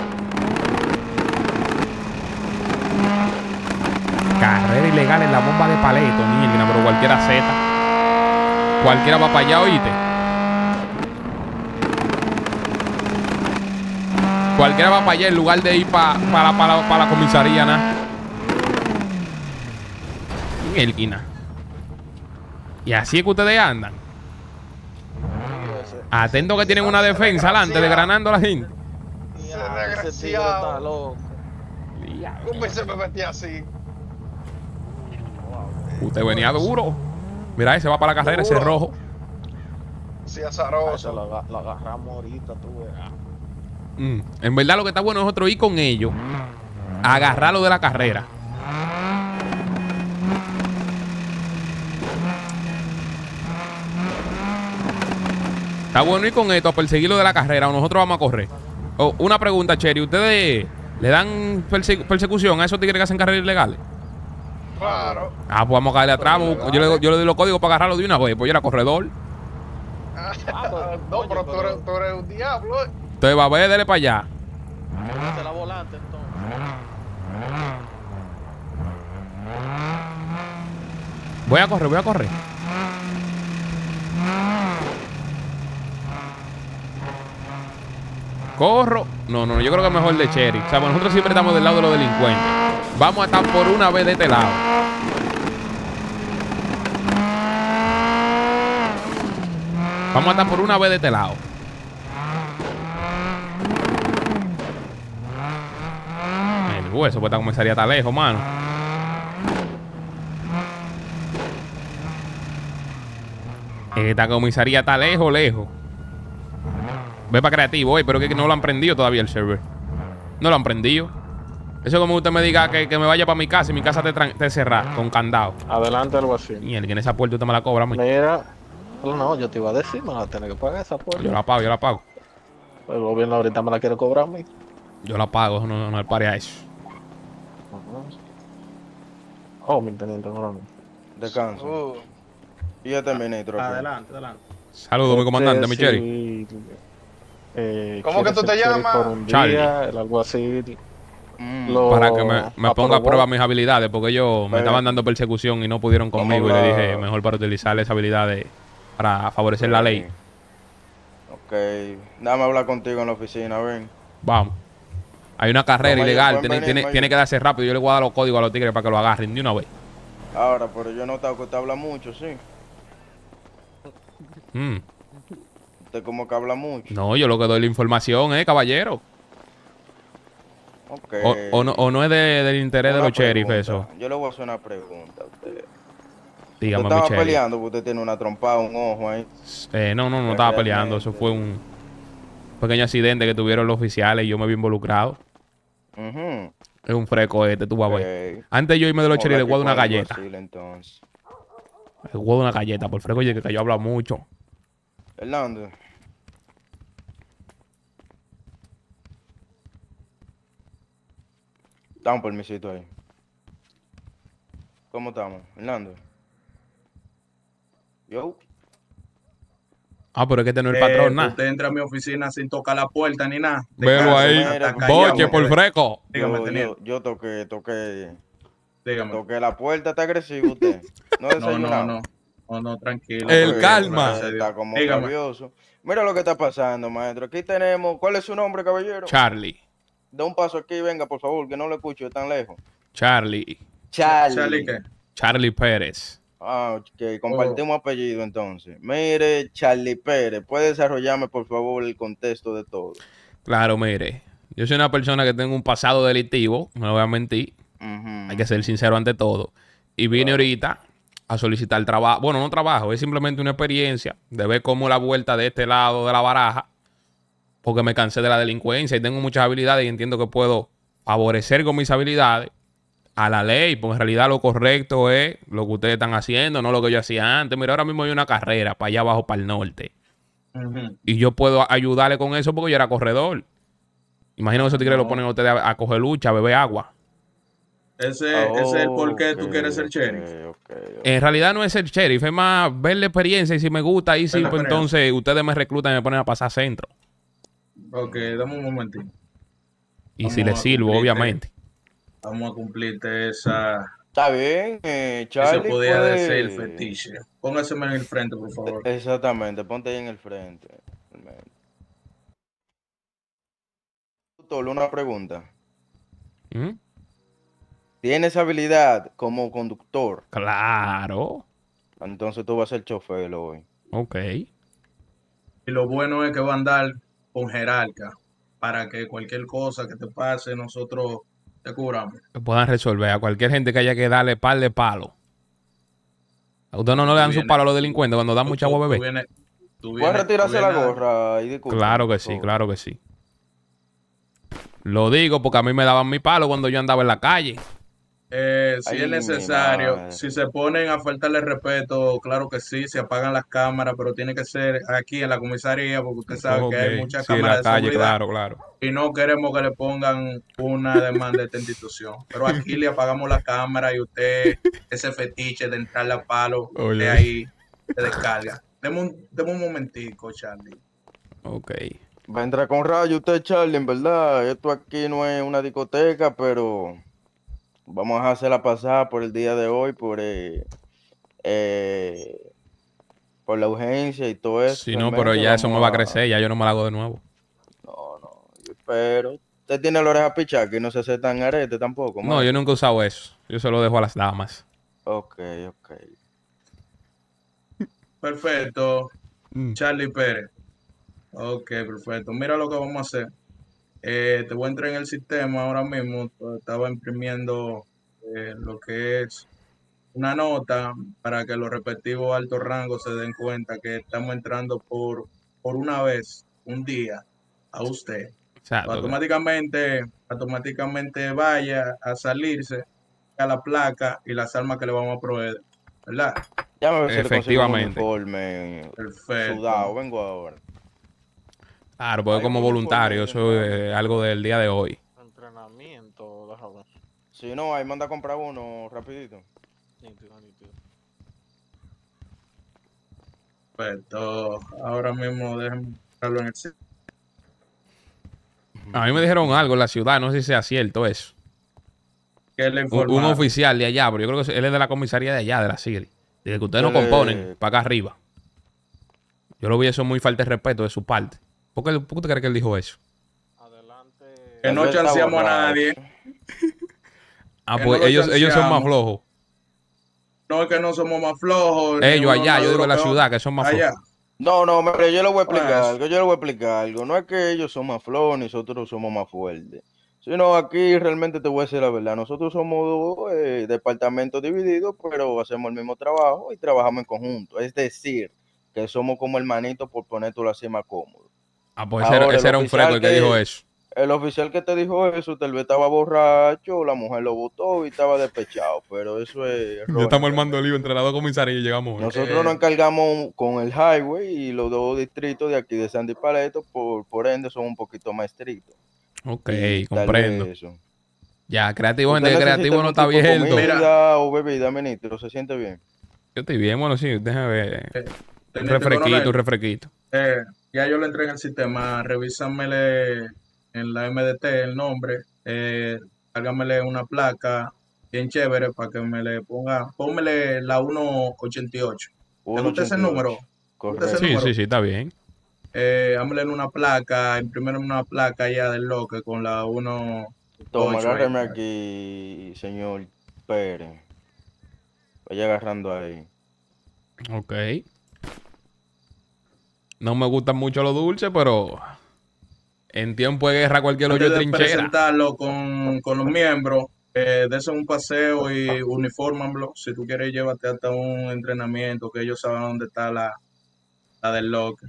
Carrera ilegal en la bomba de paleto, mierda, pero cualquiera Z. Cualquiera va para allá, oíste. Cualquiera va para allá en lugar de ir pa, para, para, para la comisaría, nada. Mielquina. Y así es que ustedes andan. Atento que tienen una defensa adelante, desgranando a la gente. Desgraciado. ¿Cómo se me metía así? Usted venía duro. Mira, ese va para la carrera, ese rojo. Sí, azaroso. Lo, lo agarramos ahorita, tú verás. Mm. En verdad lo que está bueno es otro ir con ellos. Agarrarlo de la carrera. Está bueno ir con esto a perseguirlo de la carrera o nosotros vamos a correr. Oh, una pregunta, Cherry. ¿Ustedes le dan perse persecución a esos tigres que hacen carreras ilegales? Claro. Ah, pues vamos a caerle atrás. Yo le, yo le doy los códigos para agarrarlo de una vez. Pues yo era corredor. No, pero tú eres, tú eres un diablo. Entonces va a ver, dele para allá. La volante, entonces. Voy a correr, voy a correr. Corro. No, no, yo creo que es mejor de Cherry. O sea, pues nosotros siempre estamos del lado de los delincuentes. Vamos a estar por una vez de este lado. Vamos a estar por una vez de este lado. El hueso, pues esta comisaría está lejos, mano. Esta comisaría está lejos, lejos. Ve para creativo hoy, pero que no lo han prendido todavía el server. No lo han prendido. Eso es como usted me diga que, que me vaya para mi casa y mi casa te, te cerrada con candado. Adelante, algo así. Y el que en esa puerta usted me la cobra. Mira, no, yo te iba a decir, me la tenés que pagar esa puerta. Yo la pago, yo la pago. El gobierno ahorita me la quiere cobrar a mí. Yo la pago, eso no, no es para eso. Oh, mi teniente, no, no. Descanso. Uh. Y ya terminé, tropa. Adelante, adelante. Saludos, mi comandante, mi Sí, Cherry. eh, ¿Cómo que tú te quiere ser llamas? por un Charlie. día, el algo así. Mm. Lo Para que me, me ponga a aprobó. prueba mis habilidades, porque ellos me Pero- estaban dando persecución y no pudieron conmigo. Y le va? dije, mejor para utilizar esas habilidades para favorecer la ley. Ok. Dame hablar contigo en la oficina, ven. Vamos. Hay una carrera No, ilegal, Mayo, tiene, pueden tiene, venir, tiene que darse rápido. Yo le voy a dar los códigos a los tigres para que lo agarren de una vez. Ahora, pero yo he notado que usted habla mucho, sí. Mm. Usted como que habla mucho. No, yo lo que doy la información, eh, caballero. Ok. O, o no, o no es de, del interés de Una los sheriff pregunta. eso. Yo le voy a hacer una pregunta a usted. Dígame, Usted mi estaba sheriff. peleando porque usted tiene una trompada, un ojo ahí. Eh, no, no, no estaba peleando. Eso fue un pequeño accidente que tuvieron los oficiales y yo me vi involucrado. Ujú. Es un freco este, tú vas a ver. Ok. Antes yo irme de los Ojalá sheriff le que voy a dar una cuando galleta. vacile, entonces. Le voy a dar una galleta por freco, oye, que yo hablo mucho. Hernando. Da un permisito ahí. ¿Cómo estamos, Hernando? Yo. Ah, pero es que este no es el Eh, patrón, nada. Usted entra a mi oficina sin tocar la puerta ni nada. De Velo casa, ahí. hasta Boche callado, por porque- freco. Dígame, Yo, teniente. yo, yo toqué, toqué, Dígame. toqué la puerta, está agresivo usted. No No, desayunado. no, no. No, no, tranquilo. El Porque, calma. gracias a Dios. Está como Dígame. rabioso. Mira lo que está pasando, maestro. Aquí tenemos, ¿cuál es su nombre, caballero? Charlie. Da un paso aquí, venga, por favor, que no lo escucho, es tan lejos. Charlie. Charlie. Charlie, ¿qué? Charlie Pérez. Ah, que compartimos apellido entonces. Mire, Charlie Pérez, ¿puede desarrollarme por favor el contexto de todo? Claro, mire. Yo soy una persona que tengo un pasado delictivo, no le voy a mentir. Ujú. Hay que ser sincero ante todo. Y vine ahorita a solicitar trabajo. Bueno, no trabajo, es simplemente una experiencia de ver cómo la vuelta de este lado de la baraja, porque me cansé de la delincuencia y tengo muchas habilidades y entiendo que puedo favorecer con mis habilidades a la ley, porque en realidad lo correcto es lo que ustedes están haciendo, no lo que yo hacía antes. Mira, ahora mismo hay una carrera para allá abajo, para el norte. Ujú. Y yo puedo ayudarle con eso porque yo era corredor. Imagino que esos tigres lo ponen a ustedes a, a coger lucha, a beber agua. Ese, ese es el por qué tú Ok, quieres ser ok, sheriff. ok, ok. En realidad no es ser sheriff, es más ver la experiencia y si me gusta, ahí sí, Ver la pues experiencia. entonces ustedes me reclutan y me ponen a pasar centro. Ok, dame un momentito. Y Vamos si les a sirvo, cumplirte- obviamente. Vamos a cumplirte esa... Está bien, eh, Eso Charlie. podía puede- ser el fetiche. Póngaseme en el frente, por favor. Exactamente, ponte ahí en el frente. Tolo, una pregunta. ¿Mm? ¿Tienes habilidad como conductor? Claro. Entonces tú vas a ser chofer hoy. Ok. Y lo bueno es que va a andar con jerarca para que cualquier cosa que te pase, nosotros te cubramos. Que puedan resolver a cualquier gente que haya que darle par de palo. A ustedes no, no le dan su vienes- palo a los delincuentes cuando dan Tú- mucha tú- agua tú bebé. vienes- tú ¿Puedes vienes- retirarse tú la vienes- gorra y disculpa? Claro que sí, claro que sí. Lo digo porque a mí me daban mi palo cuando yo andaba en la calle. Eh, si Ay, es mi necesario, madre. si se ponen a faltarle respeto, claro que sí, se apagan las cámaras, pero tiene que ser aquí en la comisaría, porque usted sabe que hay Ok. muchas Sí, en cámaras la de calle, seguridad claro, claro. y no queremos que le pongan una demanda a esta institución. Pero aquí le apagamos la cámara y usted, ese fetiche de entrarle a palo, Oye. de ahí se descarga. Deme un, deme un momentico, Charlie. Ok. Va a entrar con rayo usted, Charlie, en verdad. Esto aquí no es una discoteca, pero vamos a hacerla pasar por el día de hoy, por eh, eh, por la urgencia y todo eso. Si no, pero ya eso me va a crecer, ya yo no me la hago de nuevo. No, no, pero usted tiene la oreja pichada que no se hace tan arete tampoco. No, yo nunca he usado eso. Yo se lo dejo a las damas. Ok, ok. Perfecto, Mm. Charlie Pérez. Ok, perfecto. Mira lo que vamos a hacer. Eh, te voy a entrar en el sistema ahora mismo. Estaba imprimiendo eh, lo que es una nota para que los respectivos altos rangos se den cuenta que estamos entrando por, por una vez, un día, a usted. Exacto. Automáticamente, automáticamente vaya a salirse a la placa y las armas que le vamos a proveer, ¿verdad? Ya me Efectivamente. un uniforme Perfecto. sudado, vengo ahora. Claro, porque Hay como un voluntario, uniforme eso es algo del día de hoy. Entrenamiento, déjame. Si no, ahí manda a comprar uno rapidito. Nítido, nítido. Perfecto. Ahora mismo déjenme buscarlo en el sitio. A mí me dijeron algo en la ciudad, no sé si sea cierto eso. ¿Qué le Un, un informaron? oficial de allá, pero yo creo que él es de la comisaría de allá, de la Siri. Dice que ustedes no Yo le- componen para acá arriba. Yo lo vi eso muy falta de respeto de su parte. ¿Por qué, por qué usted cree que él dijo eso? Que no Él está chanceamos a borracho. nadie. Ah, Que pues no lo ellos, ellos son más chanceamos. flojos. No es que no somos más flojos. ni Ellos uno allá, más yo digo duro en la que ciudad, otro. que son más Allá. flojos. No, no, hombre, yo le voy a explicar Pues. algo, yo le voy a explicar algo. No es que ellos son más flojos, ni nosotros somos más fuertes. Sino aquí realmente te voy a decir la verdad. Nosotros somos dos eh, departamentos divididos, pero hacemos el mismo trabajo y trabajamos en conjunto. Es decir, que somos como hermanitos por ponértelo así más cómodo. Ah, pues ese, era- Ahora, ese el era un oficial freco el que que- dijo eso. El oficial que te dijo eso, tal vez estaba borracho, la mujer lo botó y estaba despechado, pero eso es Ya erróneo. estamos armando el lío entre las dos comisarias y llegamos hoy. Nosotros Eh. nos encargamos con el highway y los dos distritos de aquí de Sandy Paleto, por, por ende son un poquito más estrictos. Ok, Y tal comprendo. vez eso. Ya, creativo, ¿Usted gente, necesita creativo no algún está tipo de abierto. comida o bebida, ministro? ¿Se siente bien? Yo estoy bien, bueno, sí, déjame ver. Un Teniente refresquito, coronel. un refresquito. Eh, ya yo le entré en el sistema, revísamele en la M D T el nombre, eh, hágamele una placa bien chévere para que me le ponga, pónmele la ciento ochenta y ocho. ¿Te gusta ese número? ¿Te gusta ese Sí, número? sí, sí, está bien. Eh, hámele en una placa, imprimir una placa ya del loque con la ciento Toma, ocho ahí. agárrame aquí, señor Pérez. Vaya agarrando ahí. Ok. No me gustan mucho los dulces, pero en tiempo de guerra cualquier hoyo Antes es de trinchera. presentarlo con, con los miembros, eh, dése un paseo y uniformanlo. Si tú quieres, llévate hasta un entrenamiento, que ellos saben dónde está la, la del loque.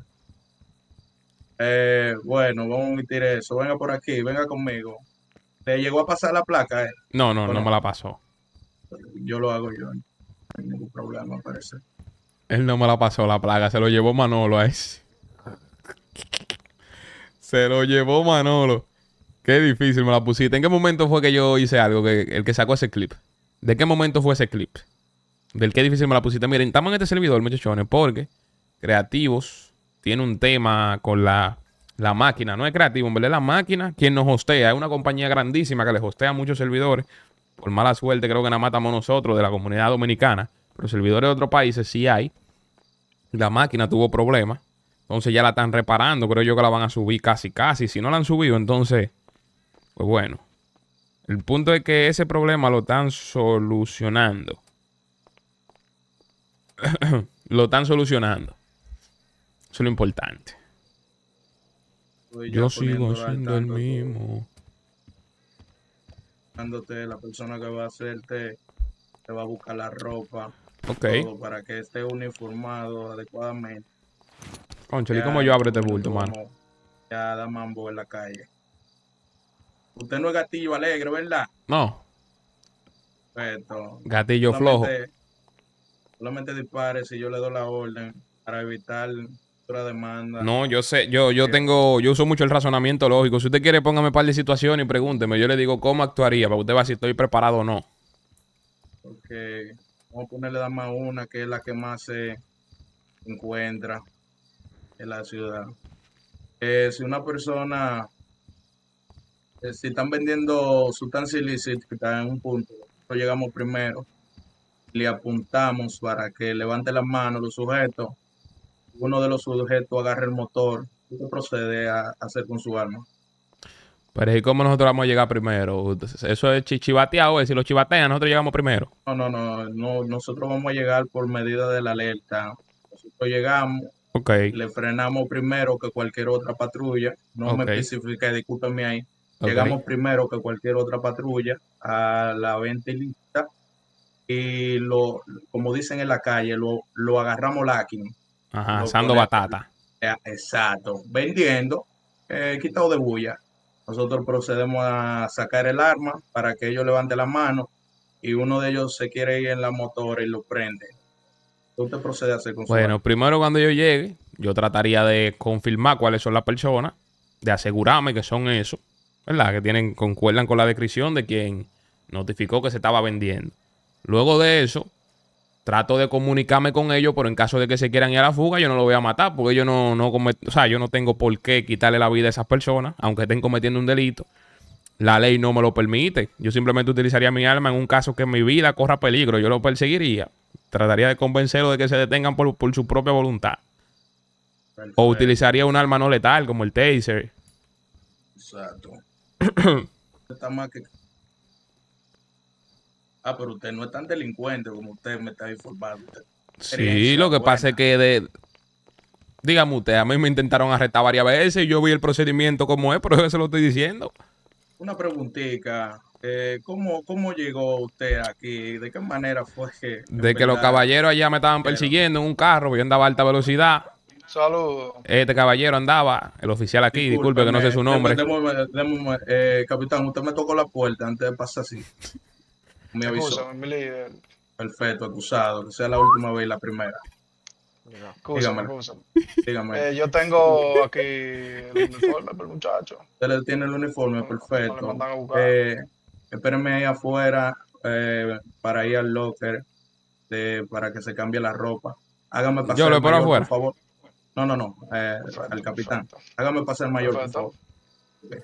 Eh, bueno, vamos a omitir eso. Venga por aquí, venga conmigo. ¿Le llegó a pasar la placa? Eh? No, no, Bueno, no me la pasó. yo lo hago yo. No hay ningún problema, parece. Él no me la pasó la plaga, se lo llevó Manolo a ese. Se lo llevó Manolo. Qué difícil me la pusiste. ¿En qué momento fue que yo hice algo? Que, el que sacó ese clip. ¿De qué momento fue ese clip? Del qué difícil me la pusiste. Miren, estamos en este servidor, muchachones, porque Creativos tiene un tema con la, la máquina. No es Creativo, en verdad es la máquina quien nos hostea. Es una compañía grandísima que les hostea a muchos servidores. Por mala suerte creo que nada matamos nosotros de la comunidad dominicana. Pero servidores de otros países sí hay. La máquina tuvo problemas. Entonces ya la están reparando. Creo yo que la van a subir casi casi. Si no la han subido, entonces... Pues bueno. El punto es que ese problema lo están solucionando. Lo están solucionando. Eso es lo importante. Estoy ya Yo sigo poniéndola al siendo el tanto, mismo. dándote la persona que va a hacerte, te va a buscar la ropa. Ok. Todo para que esté uniformado adecuadamente. Conchale, ¿y Ya, cómo yo abro este bueno, bulto, mano? vamos, ya da mambo en la calle. Usted no es gatillo alegre, ¿verdad? No. Perfecto. Gatillo flojo. Solamente dispare si yo le doy la orden para evitar otra demanda. No, yo sé, yo, yo tengo, yo uso mucho el razonamiento lógico. Si usted quiere, póngame un par de situaciones y pregúnteme. Yo le digo cómo actuaría para que usted vea si estoy preparado o no. Porque vamos a ponerle dama más una, que es la que más se encuentra en la ciudad. Eh, si una persona, eh, si están vendiendo sustancias ilícitas en un punto, nosotros llegamos primero, le apuntamos para que levante las manos los sujetos. Uno de los sujetos agarra el motor y procede a hacer con su arma. Pero ¿y cómo nosotros vamos a llegar primero? Eso es chichibateado, es si lo chivatean, nosotros llegamos primero. No, no, no, no, nosotros vamos a llegar por medida de la alerta. Nosotros llegamos, okay. Le frenamos primero que cualquier otra patrulla. No Okay. me especifique, discúlpenme ahí. Okay. Llegamos primero que cualquier otra patrulla a la ventilista y lo, como dicen en la calle, lo, lo agarramos lacking. Ajá, Lo asando ponemos- batata. Eh, Exacto, vendiendo, eh, quitado de bulla. Nosotros procedemos a sacar el arma para que ellos levanten la mano y uno de ellos se quiere ir en la motora y lo prende. Usted procede a hacer con su Bueno, arma. primero cuando yo llegue, yo trataría de confirmar cuáles son las personas, de asegurarme que son esos, ¿verdad? Que tienen, concuerdan con la descripción de quien notificó que se estaba vendiendo. Luego de eso, trato de comunicarme con ellos, pero en caso de que se quieran ir a la fuga, yo no lo voy a matar, porque yo no, no comet- o sea, yo no tengo por qué quitarle la vida a esas personas, aunque estén cometiendo un delito. La ley no me lo permite. Yo simplemente utilizaría mi arma en un caso que mi vida corra peligro. Yo lo perseguiría. Trataría de convencerlos de que se detengan por, por su propia voluntad. O utilizaría un arma no letal, como el taser. Exacto. Está más que... Ah, pero usted no es tan delincuente como usted me está informando. Usted- Sí, lo que pasa es que de... Dígame usted, a mí me intentaron arrestar varias veces y yo vi el procedimiento como es, pero yo se lo estoy diciendo. Una preguntita. Eh, ¿cómo, ¿Cómo llegó usted aquí? ¿De qué manera fue que... en De que los verdad- caballeros allá me estaban persiguiendo en un carro, porque yo andaba a alta velocidad. Saludos. Este caballero andaba, el oficial aquí, disculpe que no sé su nombre. Démosme- démosme- eh, capitán, usted me tocó la puerta antes de pasar así. Me avisó. Escúchame, mi líder. Perfecto, acusado. Que sea la última vez y la primera. Escúchame, Dígame. escúchame. Dígame. Eh, yo tengo aquí el uniforme para el muchacho. Usted le tiene el uniforme, No le perfecto. mandan a buscar. Eh, espérenme ahí afuera eh, para ir al locker de, para que se cambie la ropa. Hágame pasar Yo lo el espero mayor, afuera. por favor. No, no, no, eh, al capitán. Hágame pasar el mayor, por favor. Ok.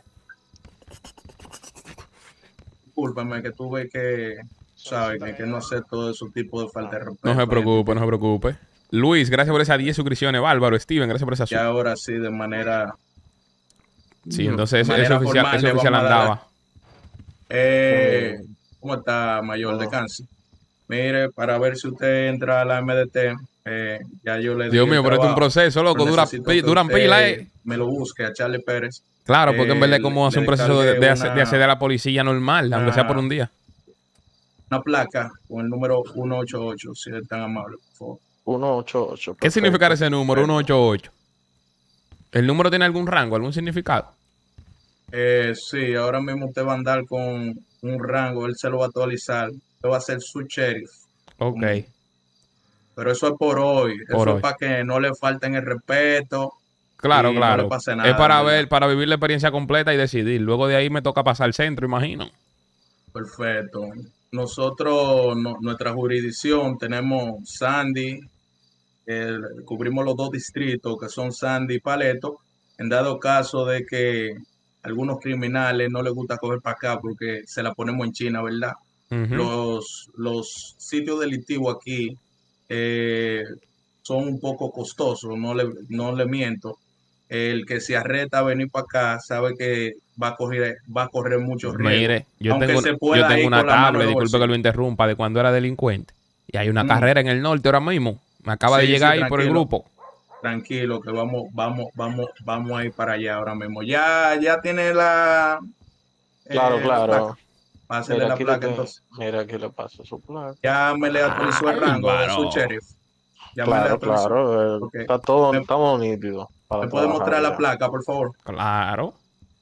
Discúlpame que tuve que, sabes, que, que no sé todo ese tipo de falta de respeto. No se preocupe, no se preocupe. Luis, gracias por esas diez suscripciones. Bárbaro, Steven, gracias por esa Y ahora sí, de manera... Sí, entonces de ese manera oficial, formal, ese le oficial vamos a dar- andaba. Eh, ¿Cómo está, mayor de cáncer? Mire, para ver si usted entra a la M D T, eh, ya yo le di Dios el mío, pero esto es un trabajo. proceso, loco. Pero Dura, necesito pi- que duran usted pila, eh. Me lo busque a Charlie Pérez. Claro, porque en verdad es Eh, como hacer le un proceso de, descargue de, hacer- de una- acceder a la policía normal, aunque sea por una- un día. Una placa con el número ciento ochenta y ocho, si es tan amable, por favor. ciento ochenta y ocho. ¿Qué significa ese número, ciento ochenta y ocho? ¿El número tiene algún rango, algún significado? Eh, sí, ahora mismo usted va a andar con un rango, él se lo va a actualizar. Usted va a ser su sheriff. Ok. Pero eso es por hoy. Por eso hoy. es para que no le falten el respeto. Claro, y claro. No le pase nada, es para ¿verdad? ver, para vivir la experiencia completa y decidir. Luego de ahí me toca pasar al centro, imagino. Perfecto. Nosotros, no- nuestra jurisdicción, tenemos Sandy, el- cubrimos los dos distritos que son Sandy y Paleto. En dado caso de que algunos criminales no les gusta coger para acá porque se la ponemos en China, ¿verdad? Ujú. Los, los sitios delictivos aquí eh, son un poco costosos, no le, no le miento. El que se arresta a venir para acá sabe que va a correr, va a correr muchos riesgos. Mire, yo aunque tengo, se yo pueda tengo ir una con la mano tablet, en el disculpe que bolsillo. lo interrumpa, de cuando era delincuente. Y hay una Mm. carrera en el norte ahora mismo. Me acaba de Sí, llegar sí, ahí por el tranquilo. grupo. Tranquilo, que vamos, vamos, vamos, vamos a ir para allá ahora mismo. Ya, ya tiene la. Claro, eh, la claro. placa. Pásele Mira, la aquí placa le, entonces. mira, aquí le paso su placa. Ya me le actualizó el Ay, rango de su varón. sheriff. Ya me le Claro, actualizó. claro. eh, Ok. Está todo, ¿Me, estamos nítidos para me puede trabajar mostrar la ya. placa, por favor? Claro.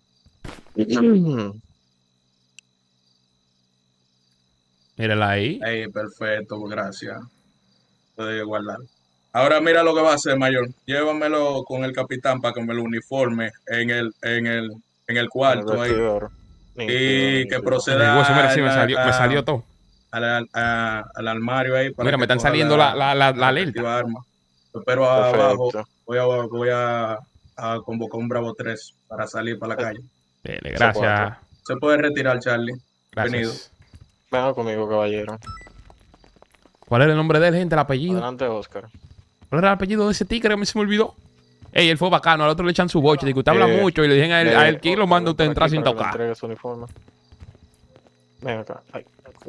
Mírala ahí. Ey, perfecto, gracias. Puede guardar. Ahora mira lo que va a hacer, mayor. Llévamelo con el capitán para que me lo uniforme en el, en el, en el cuarto ahí. vestidor. Y Nítido, que nítido. proceda El hueso, mira, sí, me al- salió, me a- salió todo. al, al- a- al armario ahí para Mira, que me están coja saliendo la, la, la, la respectiva alerta. arma. Pero abajo Perfecto. voy a, voy a, a convocar un Bravo tres para salir para la calle. Dele, gracias. Se puede retirar, Charlie. Venido. Gracias. Venga conmigo, caballero. ¿Cuál era el nombre de él, gente? El apellido. Adelante, Oscar. ¿Cuál era el apellido de ese tigre que a mí se me olvidó? Ey, él fue bacano. Al otro le echan su boche. Dice que usted habla Eh, mucho. Y le dije a él, eh, a él que lo manda usted por entrar aquí sin para que le tocar. entregue su uniforme. Venga acá. Ay,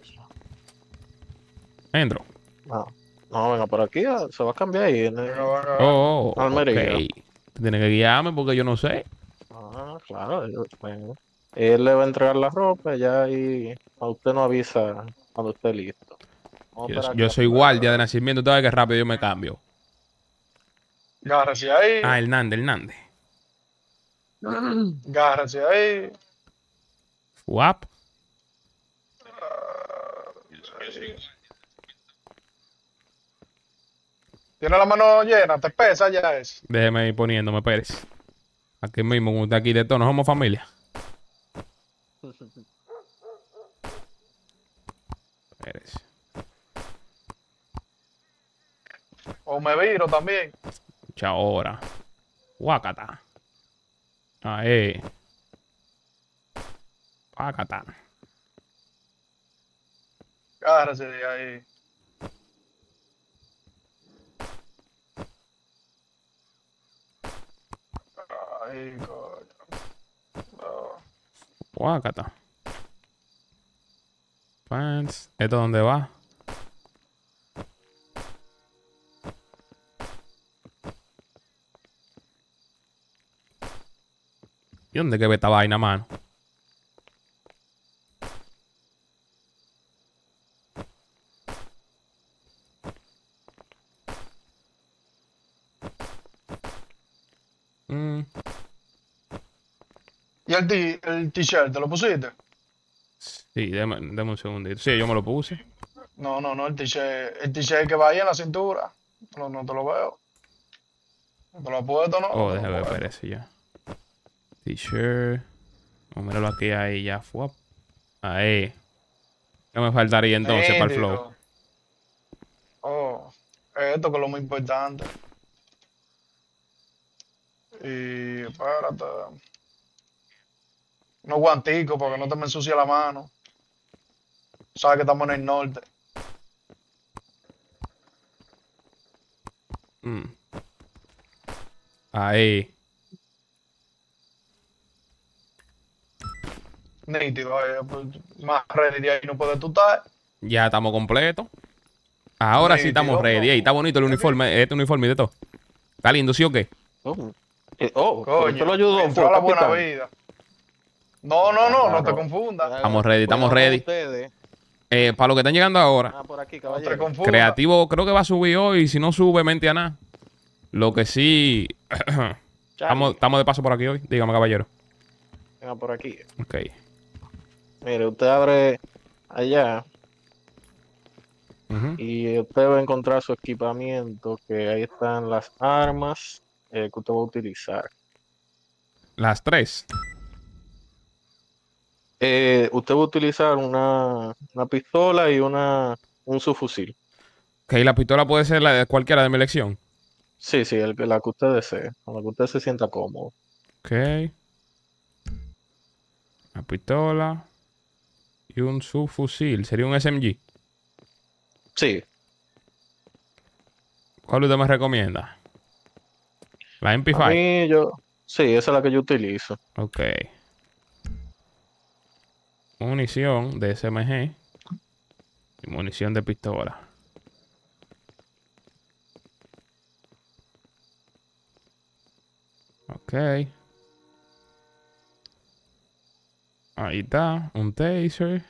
Entro. no, no, venga por aquí. ah, Se va a cambiar ahí. En el... Oh, oh, Almería. ok. Tiene que guiarme porque yo no sé. Ah, claro. yo- venga. Él le va a entregar la ropa ya y a usted no avisa cuando esté listo. Vamos Yo, para yo acá. soy guardia de nacimiento. Tú sabes que rápido yo me cambio. Gárrese ahí. Ah, Hernández, Hernández. Gárrese ahí. Guap. Tiene la mano llena, te pesa ya eso. Déjeme ir poniéndome, Pérez. Aquí mismo, como usted aquí de todo, no somos familia. Pérez. O me viro también. Escucha ahora. Guacata. Ahí. Guacata. Gárrese de ahí. Ay, coño. No. Guacata. Pants. ¿Esto dónde va? ¿Y dónde que ve esta vaina, mano? Mm, ¿Y el t- el t-shirt, te lo pusiste? sí, deme, deme un segundito. Sí, yo me lo puse. No, no, no, el t-shirt, el t-shirt que va ahí en la cintura. No, no te lo veo. ¿No te lo has puesto, no? Oh, No te déjame lo ver, puesto. parece ya. T-shirt. Oh, míralo aquí, ahí ya. Fuap. Ahí. ¿Qué me faltaría entonces para el flow? Nítido. Oh, esto que es lo muy importante. Y espérate. Unos guanticos para que no te me ensucie la mano. Sabes que estamos en el norte. Mm. Ahí. Nítido, eh, pues, más ready de ahí no puedes tú estar. Ya estamos completos. Ahora sí Nítido, estamos ready. no. Ey, está bonito el uniforme, este uniforme y de todo. Está lindo, ¿sí o qué? Oh, eh, oh Coño, usted lo ayudó. entró a la buena capitán. vida. No, no, no, no te Claro. confundas. Estamos ready, estamos Cuidado con ready. ustedes. Eh, para los que están llegando ahora, Ah, por aquí, No te caballero. confundas. Creativo creo que va a subir hoy. Si no sube, mente a nada. Lo que sí... estamos, estamos de paso por aquí hoy. Dígame, caballero. Venga, por aquí. Ok. Mire, usted abre allá Ujú. y usted va a encontrar su equipamiento, que ahí están las armas eh, que usted va a utilizar. Las tres. Eh, usted va a utilizar una, una pistola y una un subfusil. Ok, la pistola puede ser la de cualquiera de mi elección. Sí, sí, el, la que usted desee, con la que usted se sienta cómodo. Ok. Una pistola. Y un subfusil. Sería un S M G. Sí, ¿Cuál usted me recomienda? La M P a cinco. mí yo, sí, esa es la que yo utilizo. Ok. Munición de S M G. Y munición de pistola. Ok. Ahí está. Un taser.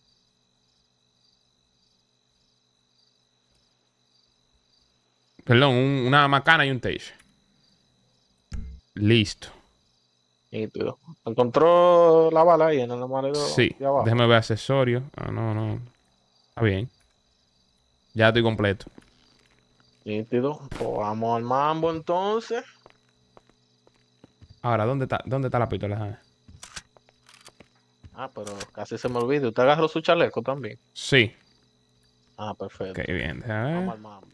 Perdón, un- una macana y un taser. Listo. Nítido. ¿Encontró la bala ahí en el maletero Sí. de abajo? Déjame ver accesorios. Ah, no, no. Está bien. Ya estoy completo. Nítido. Pues vamos al mambo entonces. Ahora, ¿dónde está, dónde está la pistola? Déjame ver. Ah, pero casi se me olvida. ¿Usted agarró su chaleco también? Sí. Ah, perfecto. Ok, bien. Déjame Vamos ver. al mambo.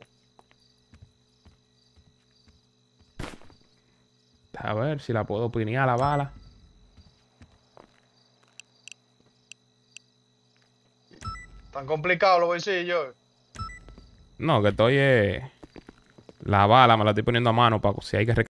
A ver si la puedo pinear la bala. Tan complicado los bolsillos. No, que estoy... eh, la bala me la estoy poniendo a mano para si hay que